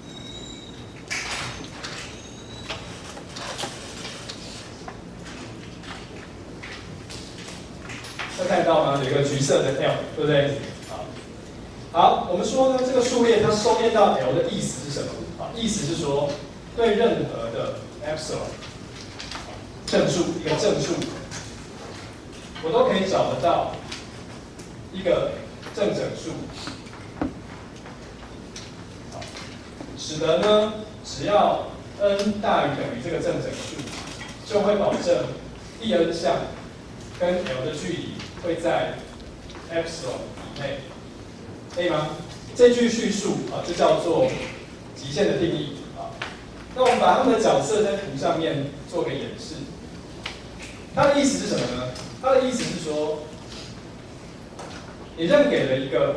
会看到吗？有一个橘色的 L， 对不对？好，好，我们说呢，这个数列它收敛到 L 的意思是什么？啊，意思是说，对任何的 epsilon 正数，一个正数，我都可以找得到一个正整数。好， 使得呢，只要 n 大于等于这个正整数，就会保证 d n 项跟 L 的距离会在 epsilon 以内，可以吗？这句叙述啊，就叫做极限的定义啊。那我们把他们的角色在图上面做个演示。它的意思是什么呢？它的意思是说，你认给了一个，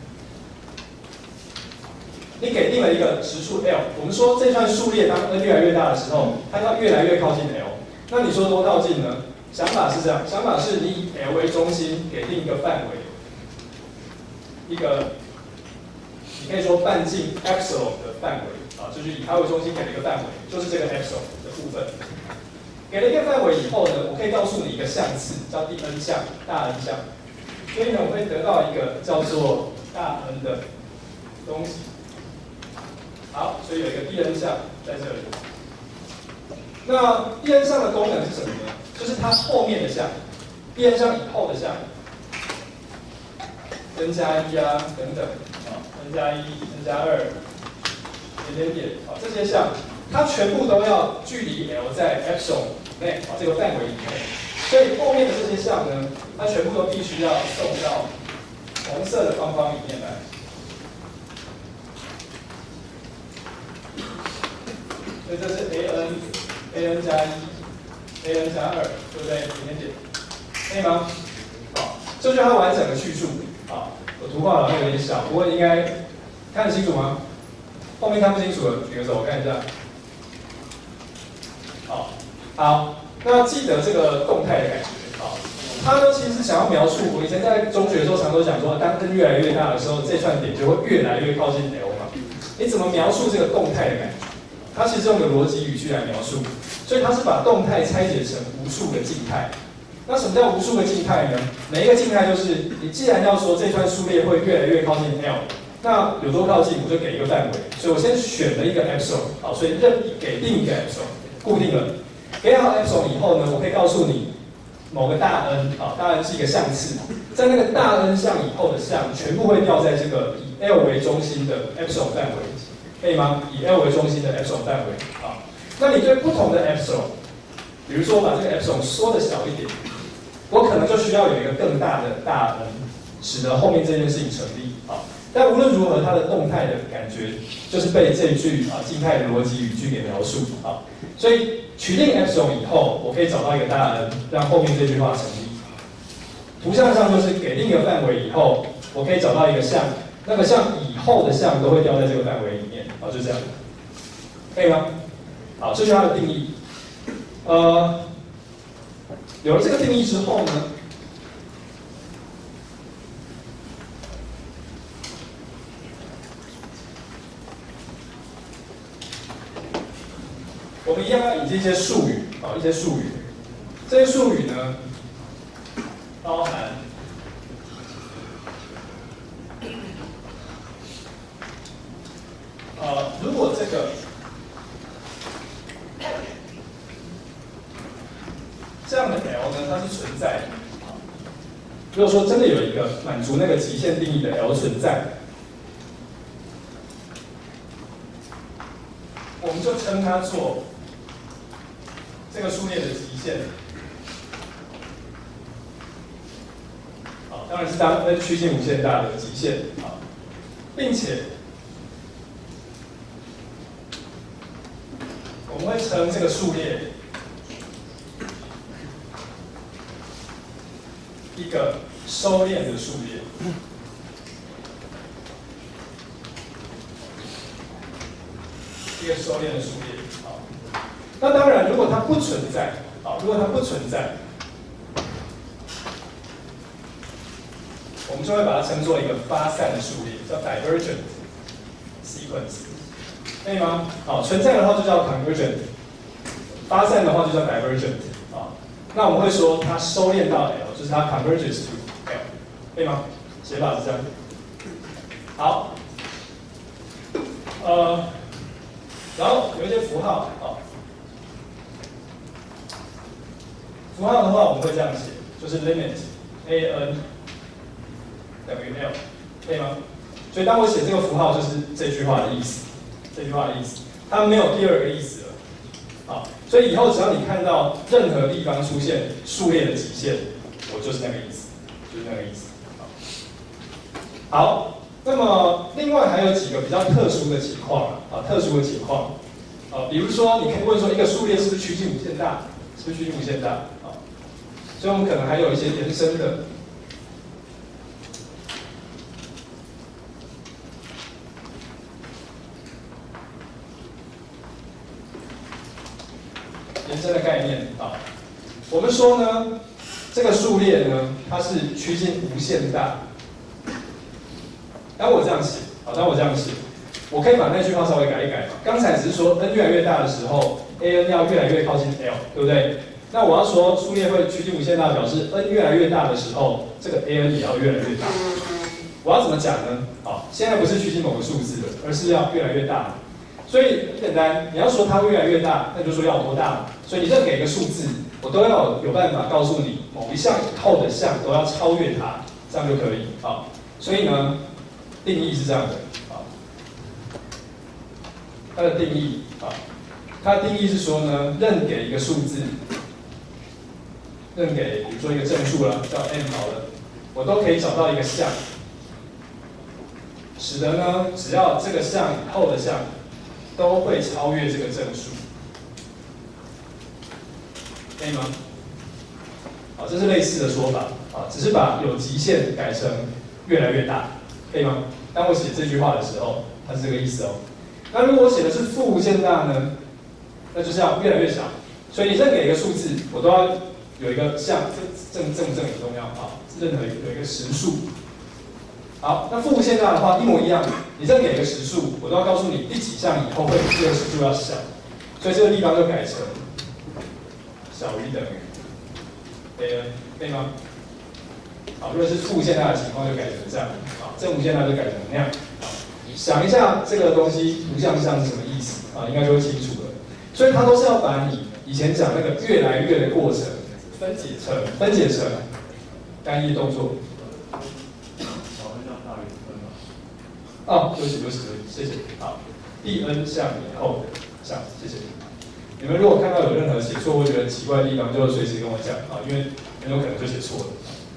你给定了一个实数 L。我们说这串数列当 n 越来越大的时候，它要越来越靠近 L。那你说多靠近呢？想法是这样，想法是你以 L 为中心，给定一个范围，一个你可以说半径 epsilon 的范围啊，就是以它为中心给了一个范围，就是这个 epsilon 的部分。给了一个范围以后呢，我可以告诉你一个项次，叫 d n 项，大 N 项。所以呢，我会得到一个叫做大 N 的东西。好，所以有一个 d n 项在这里。那 d n 项的功能是什么呢？就是它后面的项 ，d n 项以后的项 ，n 加一啊等等啊 ，n 加一、n 加二，点点点啊，这些项。它全部都要距离 L 在 epsilon 以内啊这个范围以内，所以后面的这些项呢，它全部都必须要送到红色的方方里面来。所以这是 a n a n 加一 a n 加二，对不对？点点点，可以吗？好，这就是它完整的叙述啊。我图画好像有点小，不过应该看得清楚吗？后面看不清楚的举个手，我看一下。好，好，那记得这个动态的感觉啊。它呢其实是想要描述，我以前在中学的时候常都讲说，当 n 越来越大的时候，这串点就会越来越靠近 L 嘛。你怎么描述这个动态的感觉？它其实用个逻辑语句来描述，所以它是把动态拆解成无数个静态。那什么叫无数个静态呢？每一个静态就是你既然要说这串数列会越来越靠近 L， 那有多靠近我就给一个范围，所以我先选了一个 epsilon， 好，所以任意给定一个 epsilon。固定了，给好 epsilon 以后呢，我可以告诉你某个大 n， 好，大 n 是一个项次，在那个大 n 项以后的项全部会掉在这个以 L 为中心的 epsilon 范围，可以吗？以 L 为中心的 epsilon 范围，好，那你对不同的 epsilon， 比如说我把这个 epsilon 缩的小一点，我可能就需要有一个更大的大 n， 使得后面这件事情成立，好。但无论如何，它的动态的感觉就是被这句啊静态的逻辑语句给描述啊。所以取定 epsilon 以后，我可以找到一个大 N， 让后面这句话成立。图像上就是给定一个范围以后，我可以找到一个项，那个项以后的项都会掉在这个范围里面，好，就这样，可以吗？好，这是它的定义。呃，有了这个定义之后呢？我们一样要引进一些术语啊，一些术语。这些术语呢，包含呃，如果这个这样的 L 呢，它是存在的。如果说真的有一个满足那个极限定义的 L 存在，我们就称它做这个数列的极限。好，当然是当 n 趋近无限大的极限啊，并且我们会称这个数列一个收敛的数列。一个收敛的数列，好。那当然，如果它不存在，好，如果它不存在，我们就会把它称作一个发散的数列，叫 divergent sequence， 可以吗？好，存在的话就叫 convergent， 发散的话就叫 divergent， 啊。那我们会说它收敛到 L， 就是它 converges to L， 可以吗？写法是这样。好，呃。然后有一些符号，啊，符号的话我们会这样写，就是 limit a n 等于 L， 可以吗？所以当我写这个符号，就是这句话的意思。 这句话的意思，它没有第二个意思了。好，所以以后只要你看到任何地方出现数列的极限，我就是那个意思，就是那个意思。好，那么另外还有几个比较特殊的情况啊，特殊的情况啊，比如说你可以问说一个数列是不是趋近无限大，是不是趋近无限大啊？所以我们可能还有一些延伸的。延伸的概念啊，我们说呢，这个数列呢，它是趋近无限大。当我这样写，好，当我这样写，我可以把那句话稍微改一改嘛。刚才只是说 n 越来越大的时候 ，a n 要越来越靠近 l， 对不对？那我要说数列会趋近无限大，表示 n 越来越大的时候，这个 a n 也要越来越大。我要怎么讲呢？好，现在不是趋近某个数字的，而是要越来越大。所以很简单，你要说它会越来越大，那就说要有多大嘛。所以你任给一个数字，我都要有办法告诉你某一项以后的项都要超越它，这样就可以啊。所以呢，定义是这样的啊。它的定义啊，它的定义是说呢，任给一个数字，任给比如说一个正数了，叫 m 好了，我都可以找到一个项，使得呢，只要这个项以后的项都会超越这个正数，可以吗？好，这是类似的说法啊，只是把有极限改成越来越大，可以吗？当我写这句话的时候，它是这个意思哦。那如果我写的是负无限大呢，那就是要越来越小。所以你任给一个数字，我都要有一个项，正正正正很重要啊，任何有一个实数。好，那负无限大的话一模一样，你任给一个实数，我都要告诉你第几项以后会比这个实数要小，所以这个地方就改成小于等于 a n， 对吗？好，如果是负无限大的情况就改成这样，好，正无限大就改成那样。想一下这个东西图像上是什么意思啊？应该就会清楚了。所以它都是要把你以前讲那个越来越的过程分解成分解成单一动作。哦，对不起，对不起，对不起，谢谢。好，第 n 项以后项，谢谢。你们如果看到有任何写错或觉得奇怪的地方，就随时跟我讲啊，因为很有可能就写错了。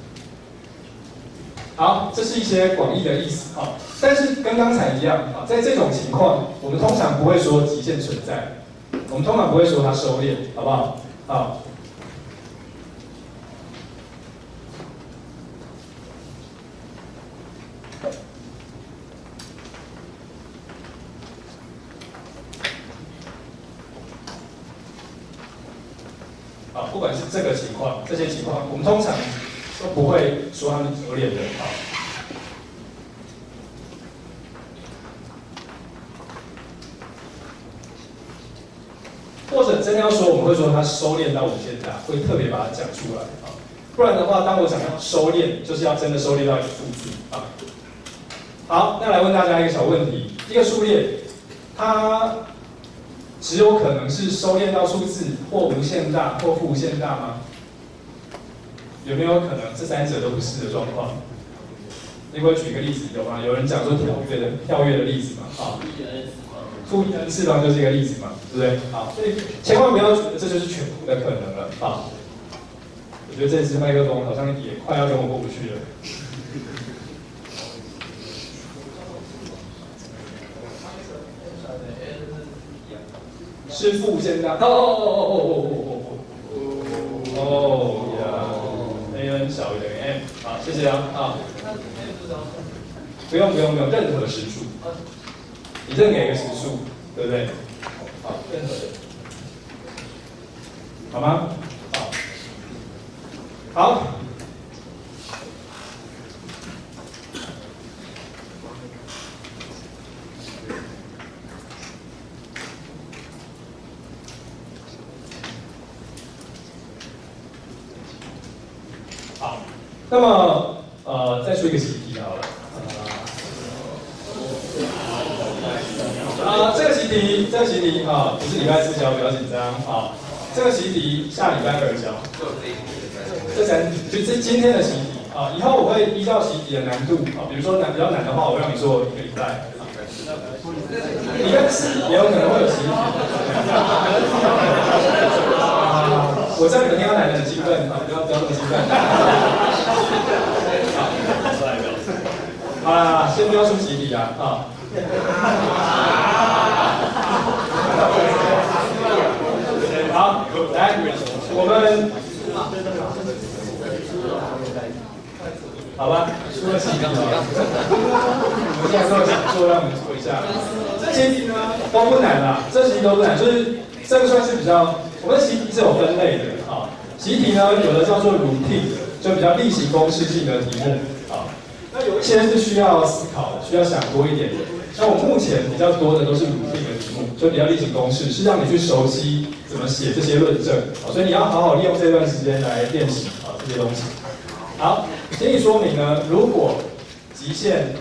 好，这是一些广义的意思啊，但是跟刚才一样啊，在这种情况，我们通常不会说极限存在，我们通常不会说它收敛，好不好？好。啊，不管是这个情况、这些情况，我们通常都不会说它们收敛的啊。或者真的要说，我们会说它收敛到无限大，会特别把它讲出来啊。不然的话，当我想要收敛，就是要真的收敛到一个数字啊。好，那来问大家一个小问题：一个数列，它只有可能是收敛到数字或无限大或负无限大吗？有没有可能这三者都不是的状况？你给我举个例子，有吗？有人讲说跳跃的跳跃的例子嘛？啊，负一 n 次方就是一个例子嘛，对不对？好，所以千万不要觉得这就是全部的可能了啊！我觉得这支麦克风好像也快要跟我过不去了。是负无限大。哦哦哦哦哦哦哦哦哦呀 ，a n 小于等于 m。好，谢谢啊。好，不用不用不用，任何实数，你任给一个实数，对不对？好，任何的，好吗？好，好。好，那么呃，再出一个习题好了。啊、呃，这个习题，这个习题啊，不是礼拜四教，不要紧张啊。这个习题下礼拜二教。这三题就这今天的习题啊，以后我会依照习题的难度啊，比如说难比较难的话，我让你做一个礼拜。 里面是也有可能会有习题。我知道你们听到来的很兴奋啊，不要不要那么兴奋。好啦，先不要出习题啊啊。好，来，我们。好吧，出了习题了。我们现在做讲座，让我们做一下。这些题呢都不难啦，这些题都不难，就是这个算是比较，我们的习题是有分类的啊。习题呢，有的叫做 routine， 就比较例行公式性的题目啊。那有一些是需要思考的，需要想多一点的。那我目前比较多的都是 routine 的题目，就比较例行公式，是让你去熟悉怎么写这些论证啊。所以你要好好利用这段时间来练习啊这些东西。好，请你说明呢，如果极限，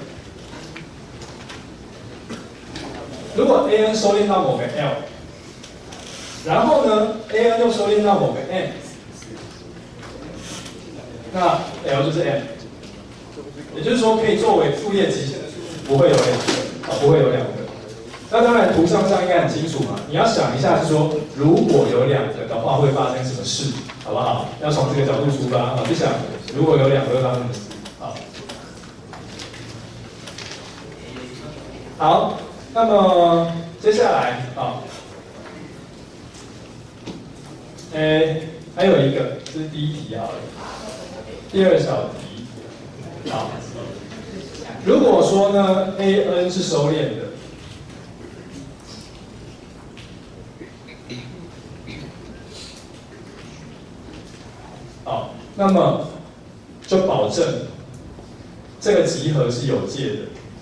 如果 a n 收敛到某个 l， 然后呢 a n 又收敛到某个 m， 那 l 就是 m， 也就是说可以作为数列极限的数字不会有两个，啊不会有两个。那当然图上上应该很清楚嘛，你要想一下是说，如果有两个的话会发生什么事，好不好？要从这个角度出发啊，就想。如果有两个会发生什么事？好，好，那么接下来啊，诶，还有一个，这是第一题好了，第二小题，好，如果说呢 ，a n 是收敛的。好，那么就保证这个集合是有界的。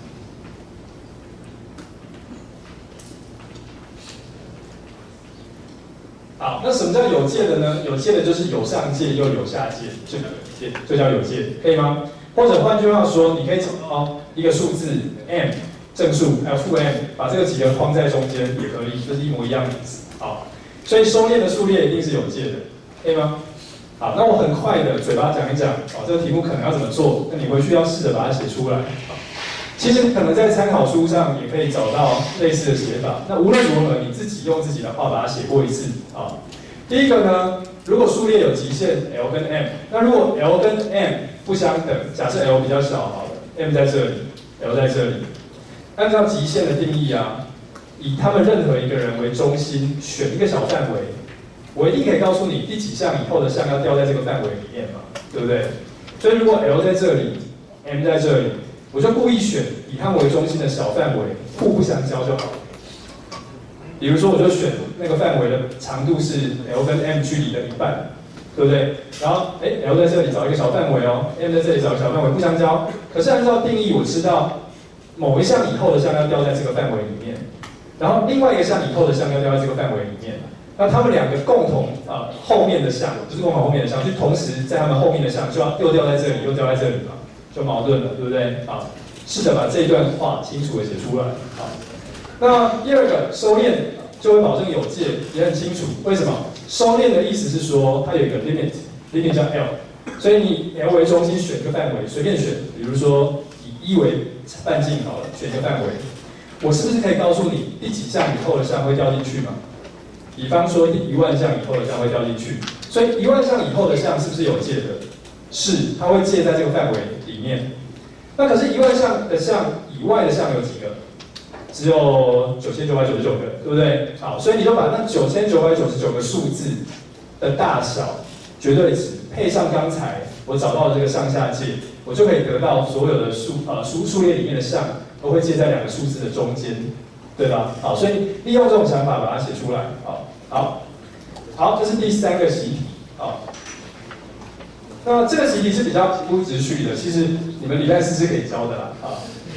好，那什么叫有界的呢？有界的就是有上界又有下界，就就叫有界，可以吗？或者换句话说，你可以找到一个数字 m 正数还有负 m， 把这个集合框在中间也可以，这是一模一样的意思。好，所以收敛的数列一定是有界的，可以吗？好，那我很快的嘴巴讲一讲，哦，这个题目可能要怎么做？那你回去要试着把它写出来。其实可能在参考书上也可以找到类似的写法。那无论如何，你自己用自己的话把它写过一次啊。第一个呢，如果数列有极限 L 跟 M， 那如果 L 跟 M 不相等，假设 L 比较小好了 ，M 在这里 ，L 在这里，按照极限的定义啊，以他们任何一个人为中心，选一个小范围。我一定可以告诉你第几项以后的项要掉在这个范围里面嘛，对不对？所以如果 L 在这里 ，M 在这里，我就故意选以它们为中心的小范围，互不相交就好了。比如说，我就选那个范围的长度是 L 跟 M 距离的一半，对不对？然后，哎 ，L 在这里找一个小范围哦 ，M 在这里找一个小范围，不相交。可是按照定义，我知道某一项以后的项要掉在这个范围里面，然后另外一个项以后的项要掉在这个范围里面。那他们两个共同啊、呃、后面的项，不是共同后面的项，就同时在他们后面的项就要又掉在这里，又掉在这里嘛，就矛盾了，对不对？好，试着把这一段话清楚的写出来。好，那第二个收敛就会保证有界，也很清楚。为什么？收敛的意思是说它有一个 limit，limit 叫 L， 所以你 L 为中心选一个范围，随便选，比如说以一为半径好了，选一个范围，我是不是可以告诉你第几项以后的项会掉进去吗？比方说一万项以后的项会掉进去，所以一万项以后的项是不是有界的？是，它会界在这个范围里面。那可是，一万项的项以外的项有几个？只有九千九百九十九个，对不对？好，所以你就把那九千九百九十九个数字的大小绝对值配上刚才我找到的这个上下界，我就可以得到所有的数呃数数列里面的项都会界在两个数字的中间。对吧？好，所以利用这种想法把它写出来。好，好，好，这是第三个习题。好，那这个习题是比较不直序的，其实你们礼拜四是可以教的啦。啊，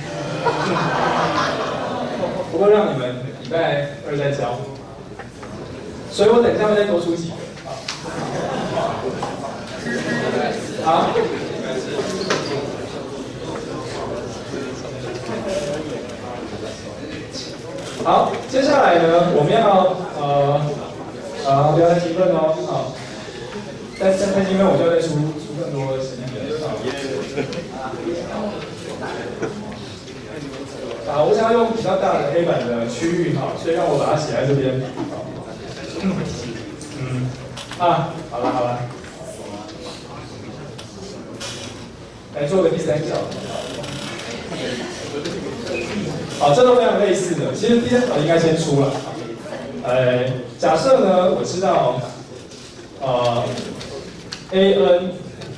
不过让你们礼拜二再教，所以我等一下会再多出几个。好，好。好，接下来呢，我们要呃呃不要太兴奋哦，好，再再太兴奋我就要再出出更多的时间给你。 啊，我想要用比较大的黑板的区域哈，所以让我把它写在这边。嗯，啊，好了好了，来做个第三角。好，这都非常类似的。其实第三角应该先出了。呃，假设呢，我知道，呃 ，A N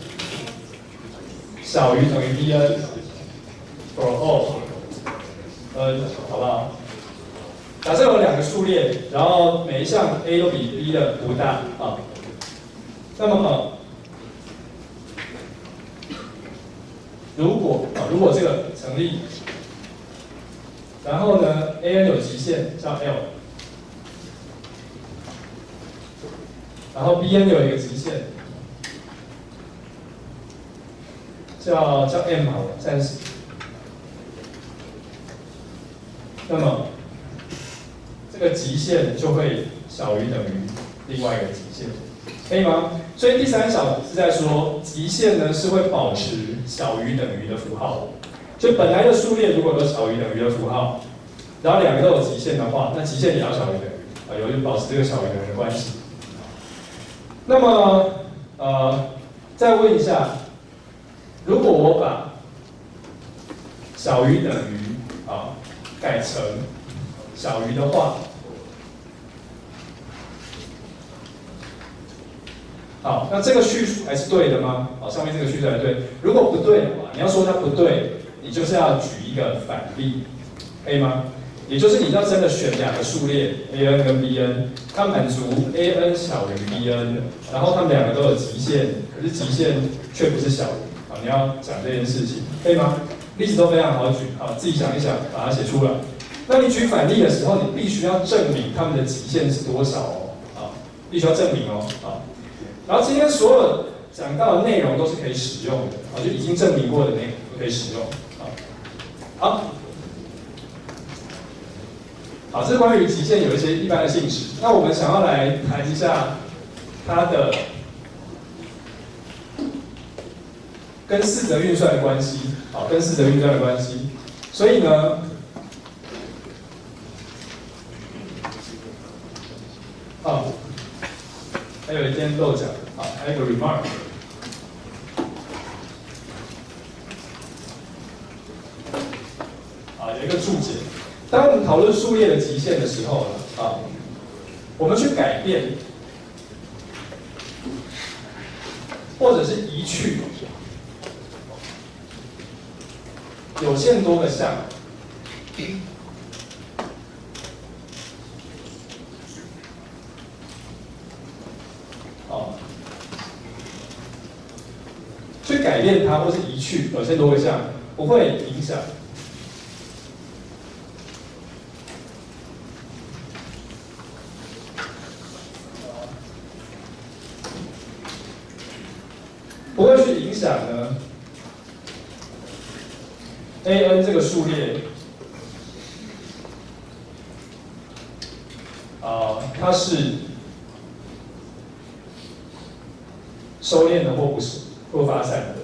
小于等于 B N for all n， 好不好？假设有两个数列，然后每一项 A 都比 B 的不大啊，那么如果啊，如果这个成立，然后呢 ，A N 有极限叫 L， 然后 B N 有一个极限叫叫 M 好了，暂时。那么这个极限就会小于等于另外一个极限，可以吗？所以第三小是在说极限呢是会保持小于等于的符号，就本来的数列如果都小于等于的符号，然后两个都有极限的话，那极限也要小于等于，啊，有就保持这个小于等于的关系。那么呃，再问一下，如果我把小于等于啊改成小于的话，好，那这个叙述还是对的吗？好，上面这个叙述还对。如果不对的话，你要说它不对，你就是要举一个反例，可以吗？也就是你要真的选两个数列 A N 跟 B N， 它满足 A N 小于 B N， 然后它们两个都有极限，可是极限却不是小于。好，你要讲这件事情，可以吗？例子都非常好举，好，自己想一想，把它写出来。那你举反例的时候，你必须要证明它们的极限是多少哦，啊，必须要证明哦，啊。然后今天所有讲到的内容都是可以使用的，啊，就已经证明过的内容都可以使用，啊，好，好，这是关于极限有一些一般的性质。那我们想要来谈一下它的跟四则运算的关系，好，跟四则运算的关系。所以呢，啊，还有一件漏讲，好，还有一个 remark。啊，有一个注解。当我们讨论数列的极限的时候呢，啊，我们去改变或者是移去有限多个项，啊，去改变它或是移去有限多个项，不会影响不会去影响呢 A N 这个数列，啊、呃，它是收敛的或不是或发散的。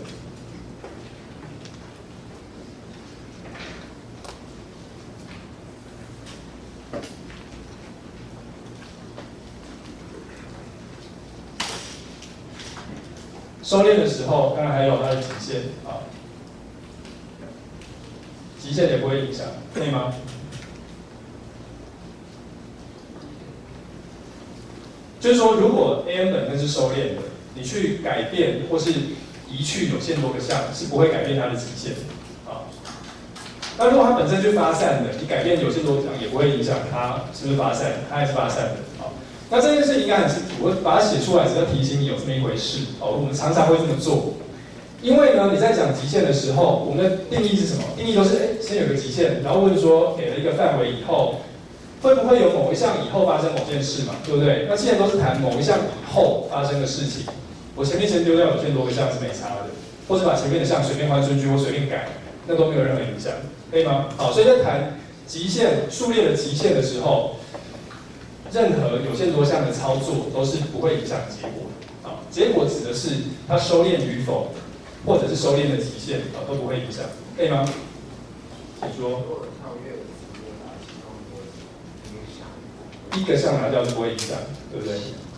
收敛的时候，当然还有它的极限啊，极限也不会影响，可以吗？就是说，如果 A N 本身是收敛的，你去改变或是移去有限多个项，是不会改变它的极限啊。那如果它本身就发散的，你改变有限多个项也不会影响它是不是发散，它还是发散的啊。那这件事应该很清楚，我把它写出来，只是提醒你有这么一回事哦。我们常常会这么做，因为呢，你在讲极限的时候，我们的定义是什么？定义都是哎，先有个极限，然后问说给了一个范围以后，会不会有某一项以后发生某件事嘛？对不对？那既然都是谈某一项以后发生的事情，我前面先丢掉有限多个项是没差的，或者把前面的项随便换顺序或随便改，那都没有任何影响，可以吗？好，所以在谈极限数列的极限的时候。任何有限多项的操作都是不会影响结果的啊，结果指的是它收敛与否，或者是收敛的极限啊，都不会影响，可以吗？ 你说。一个项拿掉是不会影响，对不对？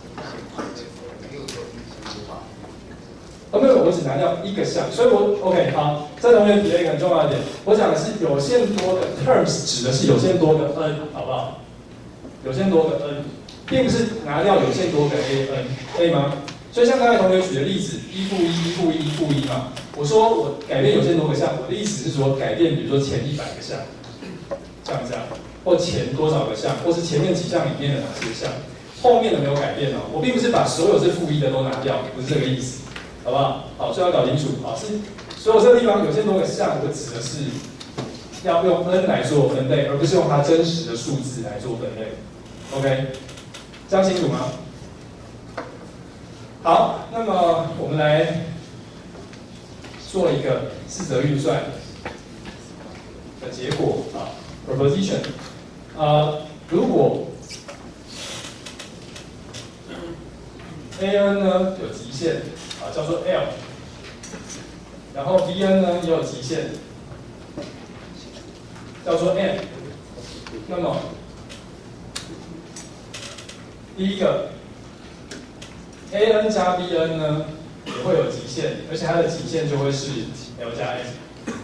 哦，没有，我只拿掉一个项，所以我 OK 好。这同学提了一个很重要的点，我讲的是有限多个 terms 指的是有限多个 n， 好不好？有限多个 n， 并不是拿掉有限多个 a n， 可以吗？所以像刚才同学举的例子，一负一、一负一、一负一嘛，我说我改变有限多个项，我的意思是说改变，比如说前一百个项，像这样。或前多少个项，或是前面几项里面的哪些项，后面的没有改变哦。我并不是把所有是负一的都拿掉，不是这个意思，好不好？好，所以要搞清楚，好，是所有这个地方有限多个项，我指的是要用 n 来做分类，而不是用它真实的数字来做分类。OK， 这样清楚吗？好，那么我们来做一个四则运算的结果啊 ，proposition。呃，如果 a n 呢有极限啊，叫做 L， 然后 b n 呢也有极限，叫做 M， 那么第一个 a n 加 b n 呢也会有极限，而且它的极限就会是 L 加 M。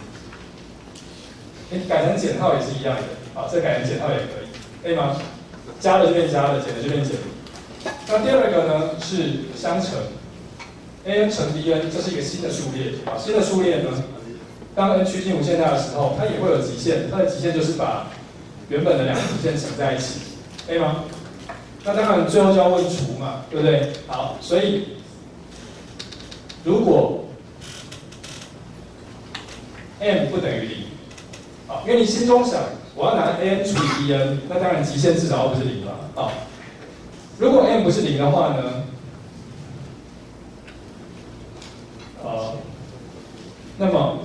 你改成减号也是一样的。好，这改成减号也可以，可以吗？加了就变加了，减了就变减了。那第二个呢是相乘 ，a n 乘 b n， 这是一个新的数列。好，新的数列呢，当 n 趋近无限大的时候，它也会有极限，它的极限就是把原本的两个极限乘在一起，可以吗？那当然最后就要问除嘛，对不对？好，所以如果 m 不等于零，好，因为你心中想。我要拿 a n 除以 b n， 那当然极限至少要不是零了。好，如果 m 不是零的话呢，呃，那么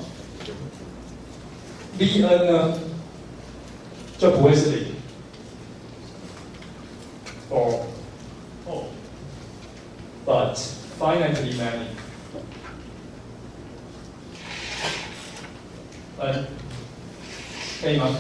b n 呢就不会是零。or oh but finitely many n 可以吗？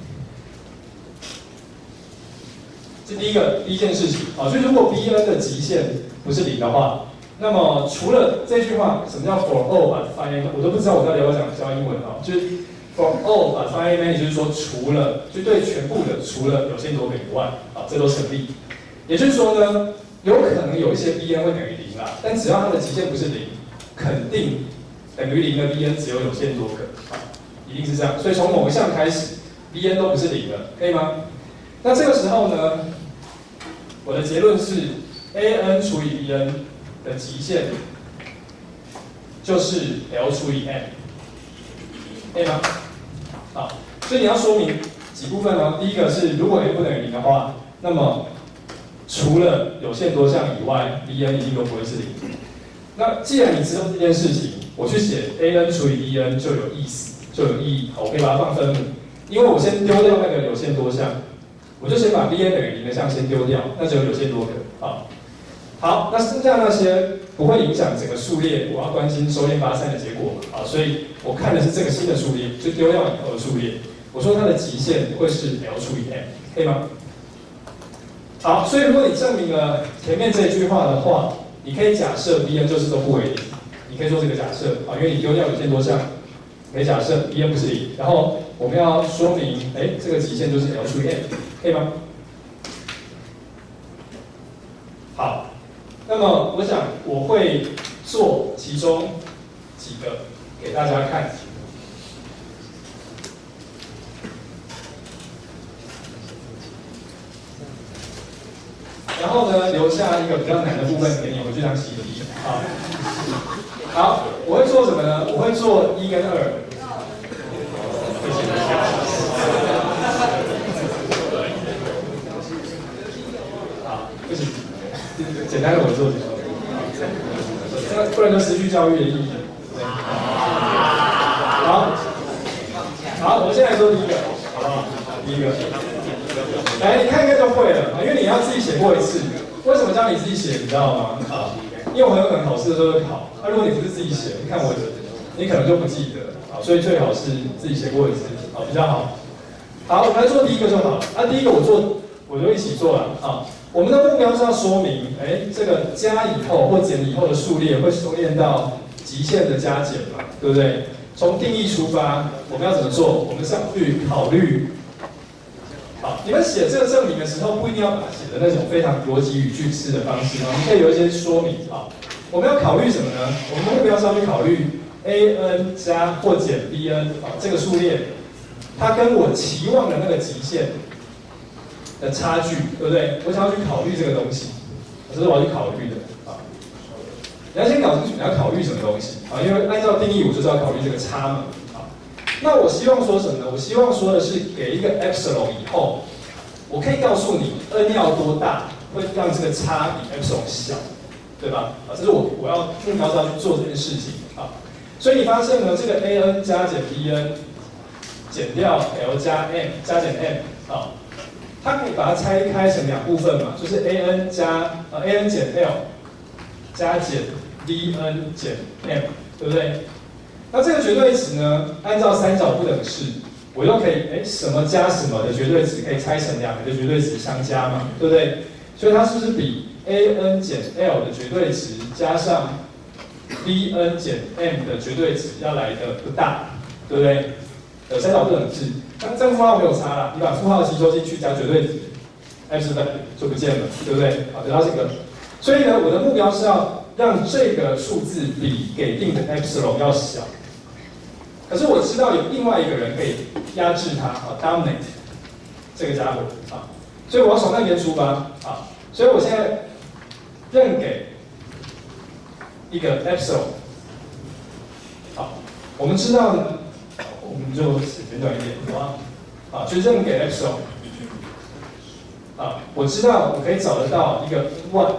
这第一个第一件事情啊，所以如果 b n 的极限不是零的话，那么除了这句话，什么叫 for all but finite， 我都不知道我到底要不要讲教英文啊，就是 for all but finite， 也就是说除了就对全部的除了有限多个以外啊，这都成立。也就是说呢，有可能有一些 b n 会等于零啦，但只要它的极限不是零，肯定等于零的 b n 只有有限多个啊，一定是这样。所以从某一项开始 ，b n 都不是零了，可以吗？那这个时候呢，我的结论是 a n 除以 b n 的极限就是 L 除以 m， 可以吗？好，所以你要说明几部分呢？第一个是，如果 m 不等于零的话，那么除了有限多项以外 ，b n 一定都不会是零。那既然你知道这件事情，我去写 a n 除以 b n 就有意思，就有意义。好，我可以把它放分母，因为我先丢掉那个有限多项。我就先把 b n 等于零的项先丢掉，那只有有限多个。好，好，那剩下那些不会影响整个数列，我要关心收敛发散的结果嘛？好，所以我看的是这个新的数列，就丢掉以后的数列。我说它的极限会是 L 除以 m， 可以吗？好，所以如果你证明了前面这句话的话，你可以假设 b n 就是都不为零，你可以做这个假设啊，因为你丢掉有限多项，可以假设 b n 不是零，然后我们要说明，哎，这个极限就是 L 除以 m。可以吗？好，那么我想我会做其中几个给大家看，然后呢留下一个比较难的部分给你回去当习题啊。好，我会做什么呢？我会做一跟二。不行，简单的我做就好，这样不然就失去教育的意义。好，好，我们先来做第一个，好不好？第一个，来，你看应该就会了，因为你要自己写过一次。为什么教你自己写？你知道吗？啊，因为我很有可能考试的时候会考。那、啊、如果你不是自己写，你看我你可能就不记得啊，所以最好是自己写过一次啊比较好。好，我们来做第一个就好了。啊，第一个我做我就一起做了啊。我们的目标是要说明，哎，这个加以后或减以后的数列会收敛到极限的加减嘛，对不对？从定义出发，我们要怎么做？我们上去考虑。好，你们写这个证明的时候，不一定要把它写的那种非常逻辑语句式的方式啊，你可以有一些说明啊。我们要考虑什么呢？我们的目标是要去考虑 a n 加或减 b n 啊这个数列，它跟我期望的那个极限的差距，对不对？我想要去考虑这个东西，这是我要去考虑的啊。你要先搞清楚你要考虑什么东西啊，因为按照定义，我就是要考虑这个差嘛。那我希望说什么呢？我希望说的是，给一个 epsilon 以后，我可以告诉你 n 要多大，会让这个差比 epsilon 小，对吧？啊，这是我我要目标是要去做这件事情啊。所以你发现呢，这个 a n 加减 b n 减掉 l 加 m 加减 m 啊，它可以把它拆开成两部分嘛，就是 a n 加呃 a n 减 l 加减 b n 减 m， 对不对？那这个绝对值呢，按照三角不等式，我又可以哎什么加什么的绝对值可以拆成两个的绝对值相加嘛，对不对？所以它是不是比 a n 减 l 的绝对值加上 b n 减 m 的绝对值要来的不大，对不对？有三角不等式，那这个符号没有差啦，你把负号吸收进去加绝对值 epsilon 就不见了，对不对？好，得到这个。所以呢，我的目标是要让这个数字比给定的 epsilon 要小。可是我知道有另外一个人可以压制它啊 ，dominate 这个家伙啊，所以我要从那边出发啊，所以我现在认给一个 epsilon， 好，我们知道呢，我们就简短一点，好吗？啊，就认给 epsilon， 啊，我知道我可以找得到一个 one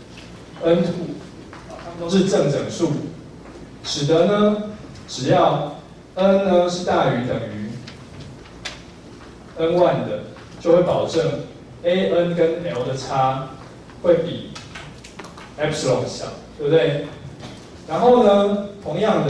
n two， 啊，它们都是正整数，使得呢，只要n 呢是大于等于 n 一 的，就会保证 a n 跟 l 的差会比 epsilon 小，对不对？然后呢，同样的，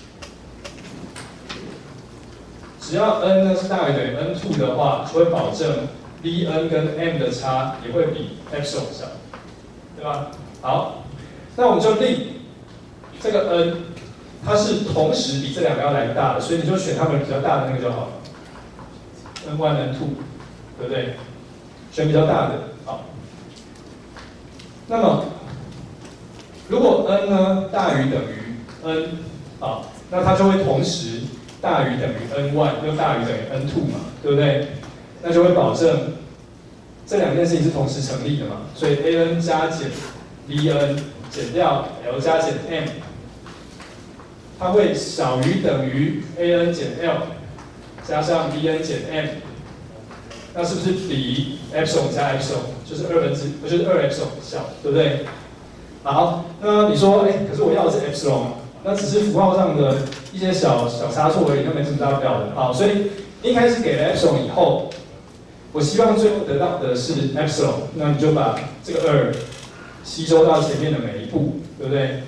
只要 n 呢是大于等于 n 二 的话，就会保证 b n 跟 m 的差也会比 epsilon 小，对吧？好，那我们就令这个 n。它是同时比这两个要来大的，所以你就选它们比较大的那个就好了 ，n 一 n 二， 对不对？选比较大的，好。那么，如果 n 呢大于等于 n， 好，那它就会同时大于等于 n 一， 又大于等于 n 二 嘛，对不对？那就会保证这两件事情是同时成立的嘛，所以 a n 加减 b n 减掉 l 加减 m。它会小于等于 a n 减 l 加上 b n 减 m， 那是不是比 epsilon 加 epsilon 就是二分之，不就是二 epsilon 小，对不对？好，那你说，哎，可是我要的是 epsilon， 那只是符号上的一些小小差错而已，那没什么大不了的。好，所以一开始给了 epsilon 以后，我希望最后得到的是 epsilon， 那你就把这个二吸收到前面的每一步，对不对？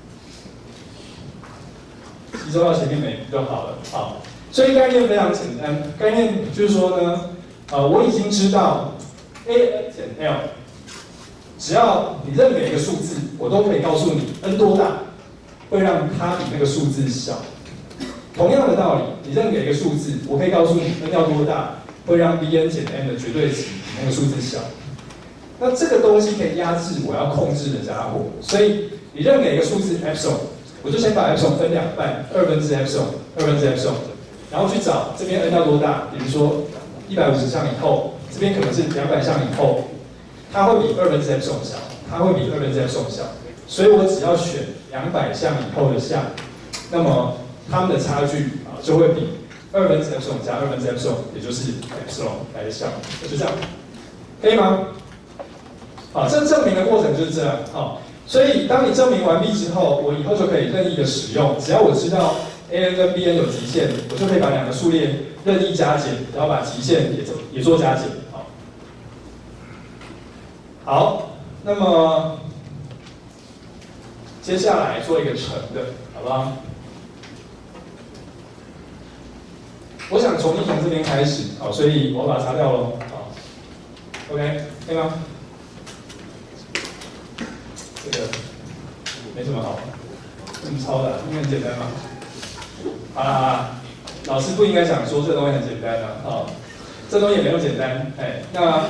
吸收到前面每一步就好了。好，所以概念非常简单，概念就是说呢，呃，我已经知道 a n 减 l， 只要你认每一个数字，我都可以告诉你 n 多大会让它比那个数字小。同样的道理，你认给一个数字，我可以告诉你 n 要多大会让 b n 减 m 的绝对值比那个数字小。那这个东西可以压制我要控制的家伙，所以你认给一个数字 epsilon。我就先把 epsilon 分两半，二分之 epsilon， 二分之 epsilon， 然后去找这边 n 要多大，比如说一百五十项以后，这边可能是两百项以后，它会比二分之 epsilon 小，它会比二分之 epsilon 小，所以我只要选两百项以后的项，那么它们的差距啊就会比二分之 epsilon 加二分之 epsilon， 也就是 epsilon 来的小，就这样，可以吗？好，这证明的过程就是这样，好。所以，当你证明完毕之后，我以后就可以任意的使用。只要我知道 a n 跟 b n 有极限，我就可以把两个数列任意加减，然后把极限也做也做加减。好，好，那么接下来做一个乘的，好不好？ 我想重新从这边开始，好，所以我要把它擦掉喽，好 ，OK， 可以吗？这个没什么好，这么抄的，因为很简单嘛。好啦好啦，老师不应该想说这东西很简单啊，哦，这东西也没那么简单，哎，那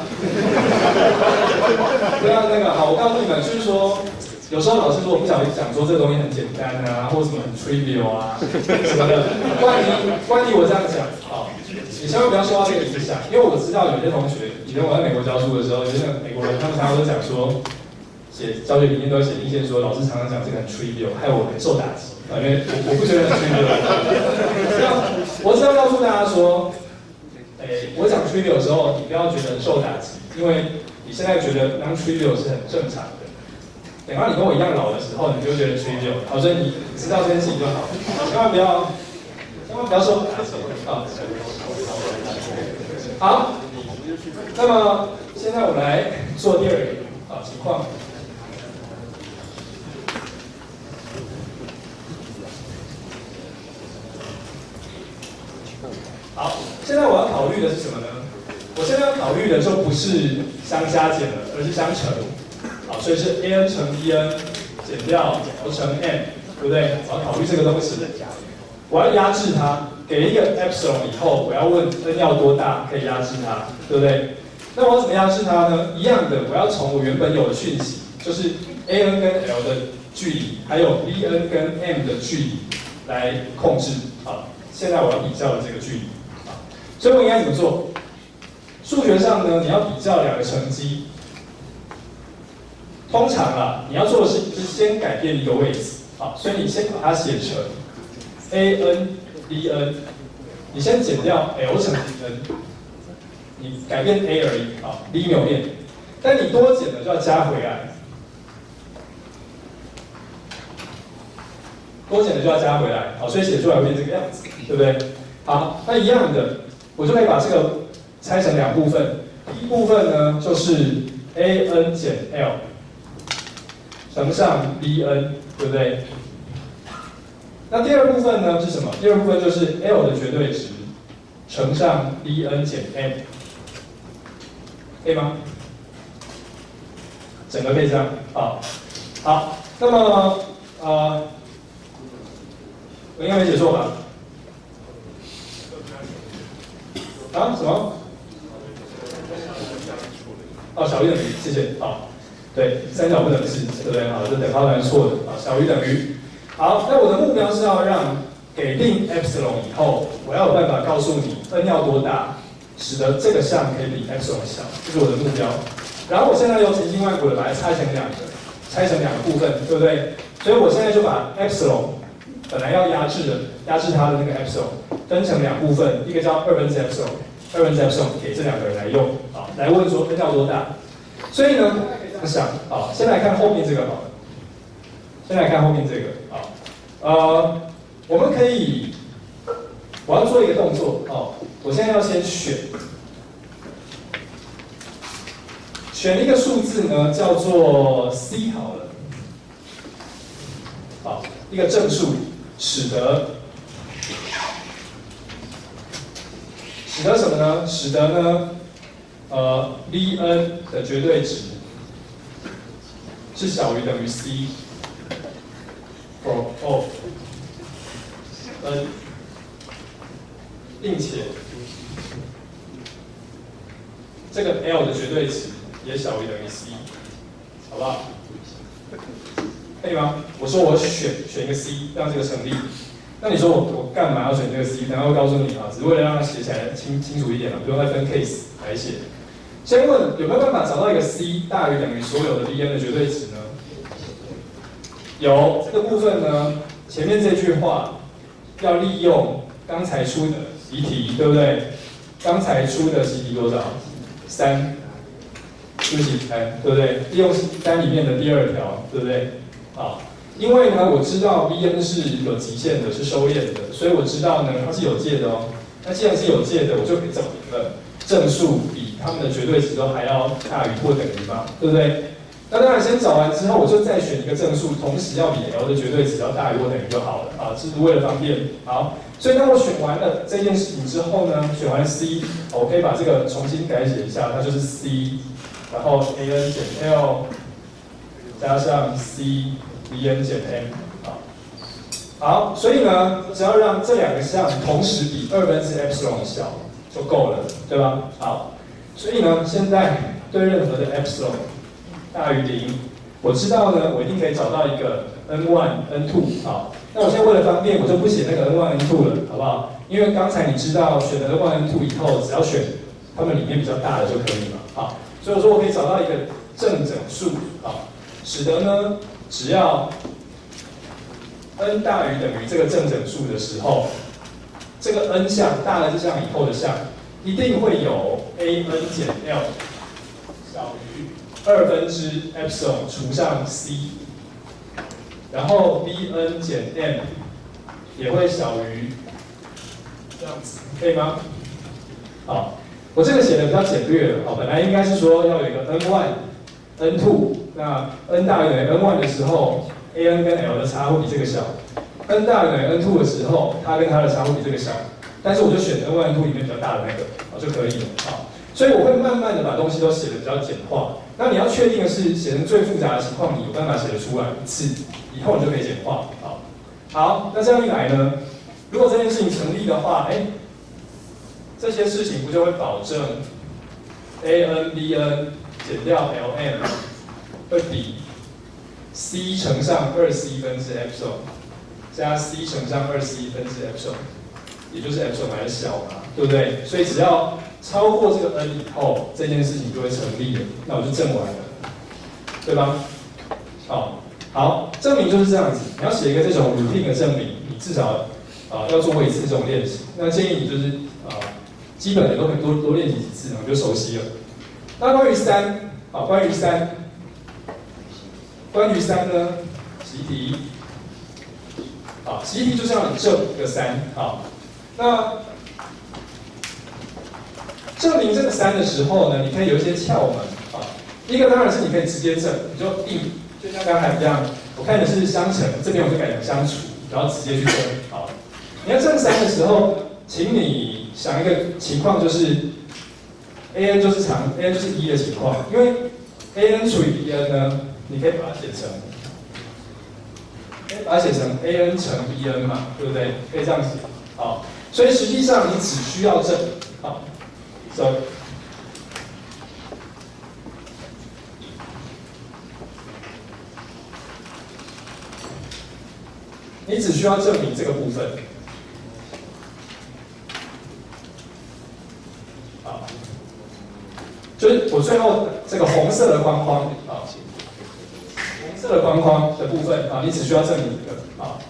不要那个好，我告诉你们，就是说。有时候老师如果不小心讲说这个东西很简单啊，或什么很 trivial 啊什么的，万一万一我这样讲，好，你千万不要受到这个影响，因为我知道有些同学，以前我在美国教书的时候，有些美国人他们常常都讲说，写教学理念都会写意见说，老师常常讲这个很 trivial， 害我很受打击啊，因为我我不觉得很 trivial。我是要告诉大家说，哎，我讲 trivial 的时候，你不要觉得很受打击，因为你现在觉得 non trivial 是很正常的。等到你跟我一样老的时候，你就觉得 trivial， 好，所以你知道这件事情就好，千万不要，千万不要受打击啊。好，那么现在我们来做第二个啊情况。好，现在我要考虑的是什么呢？我现在要考虑的就不是相加减了，而是相乘。好，所以是 a n 乘 b n 减掉 l 乘 m， 对不对？我要考虑这个东西，我要压制它，给一个 epsilon 以后，我要问 n 要多大可以压制它，对不对？那我要怎么压制它呢？一样的，我要从我原本有的讯息，就是 a n 跟 l 的距离，还有 b n 跟 m 的距离来控制。好，现在我要比较的这个距离，好，所以我应该怎么做？数学上呢，你要比较两个乘积。通常啊，你要做的是就是先改变一个位置，好，所以你先把它写成 a n b n， 你先减掉 l 乘 b n， 你改变 a 而已，好 ，b 没有变，但你多减的就要加回来，多减的就要加回来，好，所以写出来会变这个样子，对不对？好，那一样的，我就可以把这个拆成两部分，第一部分呢就是 a n 减 l。乘上 b n， 对不对？那第二部分呢是什么？第二部分就是 l 的绝对值乘上 b n 减 m， 可以吗？整个可以这样，好，好。那么呃，我应该没写错吧？啊？什么？哦，小于等于，谢谢，好。对，三角不等式，对不对？好，这等号当然错的啊，小于等于。好，那我的目标是要让给定 epsilon 以后，我要有办法告诉你 n 要多大，使得这个项可以比 epsilon 小，这是我的目标。然后我现在又千辛万苦的把它拆成两个，拆成两个部分，对不对？所以我现在就把 epsilon 本来要压制的，压制它的那个 epsilon 分成两部分，一个叫二分之 epsilon， 二分之 epsilon 给这两个人来用，啊，来问说 n 要多大。所以呢，想啊，先来看后面这个好了。先来看后面这个啊，呃，我们可以，我要做一个动作哦，我现在要先选，选一个数字呢，叫做 c 好了，好，一个正数，使得，使得什么呢？使得呢，呃 ，b n 的绝对值是小于等于 c。for of n， 并且这个 l 的绝对值也小于等于 c， 好不好？可以吗？我说我选选一个 c， 让这个成立。那你说我我干嘛要选这个 c？ 然后告诉你啊，只是为了让它写起来清清楚一点嘛，不用再分 case 来写。先问有没有办法找到一个 c 大于等于所有的 b n 的绝对值呢？有这个部分呢，前面这句话要利用刚才出的习题，对不对？刚才出的习题多少？三，对不起，三，对不对？利用三里面的第二条，对不对？好，因为呢，我知道 b n 是有极限的，是收敛的，所以我知道呢，它是有界的哦。那既然是有界的，我就可以找一个正数比它们的绝对值都还要大于或等于嘛，对不对？ 那当然，先找完之后，我就再选一个正数，同时要比 L 的绝对值要大于或等于就好了啊，这是为了方便。好，所以当我选完了这件事情之后呢，选完了 C， 我可以把这个重新改写一下，它就是 C， 然后 A N 减 L 加上 C B N 减 M 啊。好，所以呢，只要让这两个项同时比二分之 epsilon 小就够了，对吧？好，所以呢，现在对任何的 epsilon 大于零，我知道呢，我一定可以找到一个 n 一 n 二 好，那我现在为了方便，我就不写那个 n 一 n 二 了，好不好？因为刚才你知道选了 n 一 n 二 以后，只要选它们里面比较大的就可以了，好，所以我说我可以找到一个正整数，好，使得呢，只要 n 大于等于这个正整数的时候，这个 n 项大了这项以后的项，一定会有 a n 减 l 小于二分之 epsilon 除上 c， 然后 b n 减 m 也会小于这样子，可以吗？好，我这个写的比较简略了，好，本来应该是说要有一个 n 一 n 二，那 n 大于等于 n 一的时候 ，a n 跟 l 的差会比这个小 ，n 大于等于 n 二的时候，它跟它的差会比这个小，但是我就选 n 一 n 二里面比较大的那个，好就可以了，好。所以我会慢慢的把东西都写的比较简化。那你要确定的是，写成最复杂的情况，你有办法写得出来一次，以后你就可以简化。好，好，那这样一来呢，如果这件事情成立的话，哎，这些事情不就会保证 a n b n 减掉 l m 会比 c 乘上二 c 分之 epsilon 加 c 乘上二 c 分之 epsilon， 也就是 epsilon 还是小嘛，对不对？所以只要超过这个 n 以后，这件事情就会成立了，那我就证完了，对吧？好，好，证明就是这样子。你要写一个这种 routine 的证明，你至少啊、呃、要做过一次这种练习。那建议你就是啊、呃、基本的都可以多多练习几次，然后就熟悉了。那关于三，啊关于三，关于三呢，习题，啊习题就是要你证一个三，好，那。证明这个三的时候呢，你可以有一些窍门啊。一个当然是你可以直接证，你就定，就像刚才一样，我看的是相乘，这边我就改成相除，然后直接去证。好，你要证三的时候，请你想一个情况，就是 a n 就是常 a n 就是一的情况，因为 a n 除以 b n 呢，你可以把它写成，可以把它写成 a n 乘 b n 嘛，对不对？可以这样写。好，所以实际上你只需要证，好。So, 你只需要证明这个部分，好，就是我最后这个红色的框框啊，红色的框框的部分啊，你只需要证明这个啊。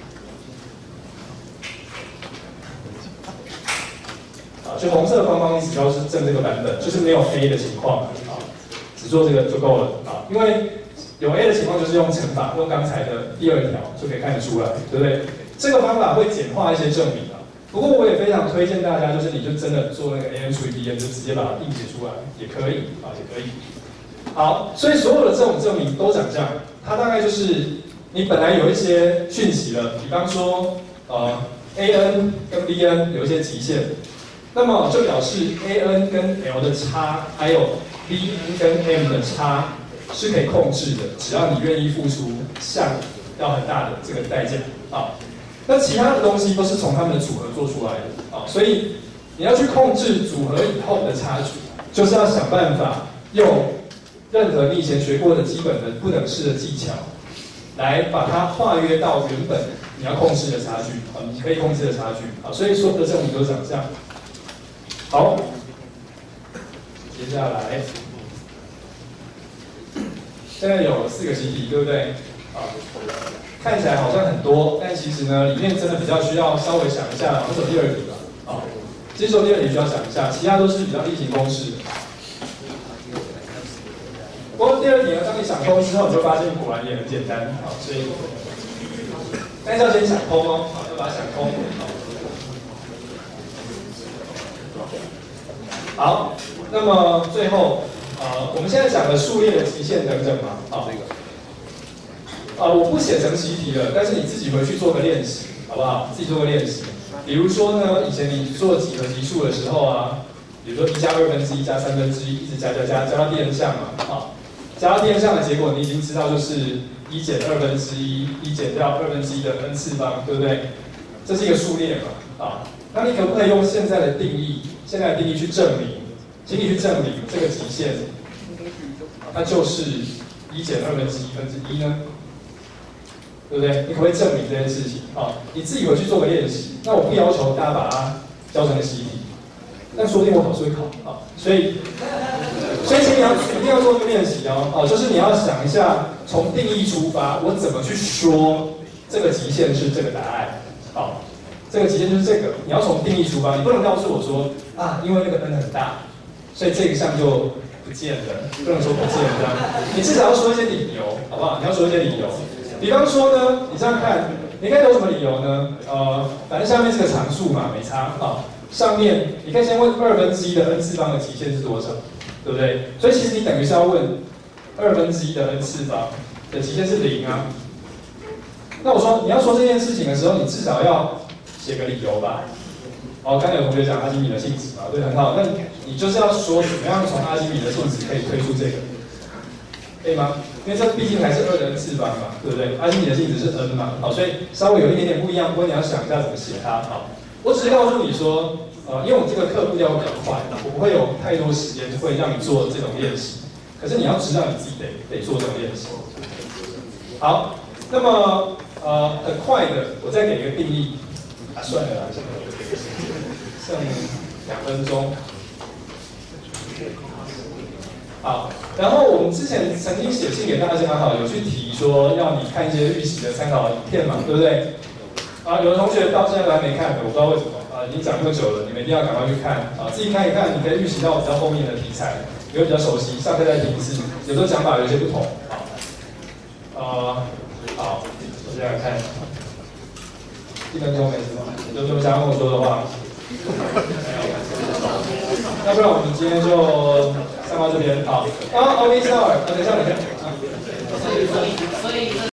就红色的框框，你只需要是证这个版本，就是没有 A 的情况啊，只做这个就够了啊。因为有 A 的情况，就是用乘法，用刚才的第二条就可以看得出来，对不对？这个方法会简化一些证明啊。不过我也非常推荐大家，就是你就真的做那个 A n 除以 B n，就直接把它硬解出来，也可以啊，也可以。好，所以所有的这种证明都长这样，它大概就是你本来有一些讯息了，比方说呃 A n 跟 B n 有一些极限。那么就表示 a n 跟 l 的差，还有 b n 跟 m 的差是可以控制的，只要你愿意付出项要很大的这个代价啊。那其他的东西都是从它们的组合做出来的啊，所以你要去控制组合以后的差距，就是要想办法用任何你以前学过的基本的不等式的技巧，来把它化约到原本你要控制的差距啊，你可以控制的差距啊。所以所有的证明都长这样。好，接下来，现在有四个习题，对不对？啊，看起来好像很多，但其实呢，里面真的比较需要稍微想一下。这首第二题吧，啊，这首第二题需要想一下，其他都是比较例行公事的。不过第二题呢，当你想通之后，你就发现果然也很简单，啊，所以，但是要先想通哦，啊，要把它想通。好，那么最后，呃，我们现在讲的数列的极限等等嘛，好， 啊、呃，我不写成习题了，但是你自己回去做个练习，好不好？自己做个练习。比如说呢，以前你做几何级数的时候啊，比如说一加二分之一加三分之一，一直加加加加到第 n 项嘛，啊，加到第 n 项的结果你已经知道就是一减二分之一，一减掉二分之一的 n 次方，对不对？这是一个数列嘛，啊，那你可不可以用现在的定义，现在的定义去证明，请你去证明这个极限，它就是一减二分之一分之一呢？对不对？你可不可以证明这件事情？啊，你自己回去做个练习。那我不要求大家把它教成习题，但说不定我考试会考啊。所以，所以请你要一定要做这个练习哦。哦，就是你要想一下，从定义出发，我怎么去说这个极限是这个答案？好，这个极限就是这个。你要从定义出发，你不能告诉我说啊，因为那个 n 很大，所以这一项就不见了，不能说不见这样。你至少要说一些理由，好不好？你要说一些理由。比方说呢，你这样看，你可以有什么理由呢？呃，反正下面是个常数嘛，没差啊。上面你可以先问二分之一的 n 次方的极限是多少，对不对？所以其实你等于是要问二分之一的 n 次方的极限是零啊。那我说你要说这件事情的时候，你至少要写个理由吧。哦，刚才有同学讲阿基米德性质嘛，对，很好。那你就是要说怎么样从阿基米德性质可以推出这个。可以吗？因为这毕竟还是二的 n 次方嘛，对不对？阿基米德性质是 n 嘛，好，所以稍微有一点点不一样，不过你要想一下怎么写它。好，我只是告诉你说，呃，因为我这个课步调比较快，我不会有太多时间会让你做这种练习。可是你要知道你自己得得做这种练习。好，那么呃，很快的，我再给一个定义。啊，算了啦，剩两分钟。好，然后我们之前曾经写信给大家，好，有去提说要你看一些预习的参考影片嘛，对不对？啊，有的同学到现在都还没看的，我不知道为什么啊，已经讲那么久了，你们一定要赶快去看啊，自己看一看，你可以预习到比较后面的题材，也会比较熟悉，上课再听一次，有时候讲法有些不同。好，呃，好，我现在看，一分钟没什么，有什么想要跟我说的话？那不然我们今天就上到这边，好。啊 ，OK， Star，等一下，等一下。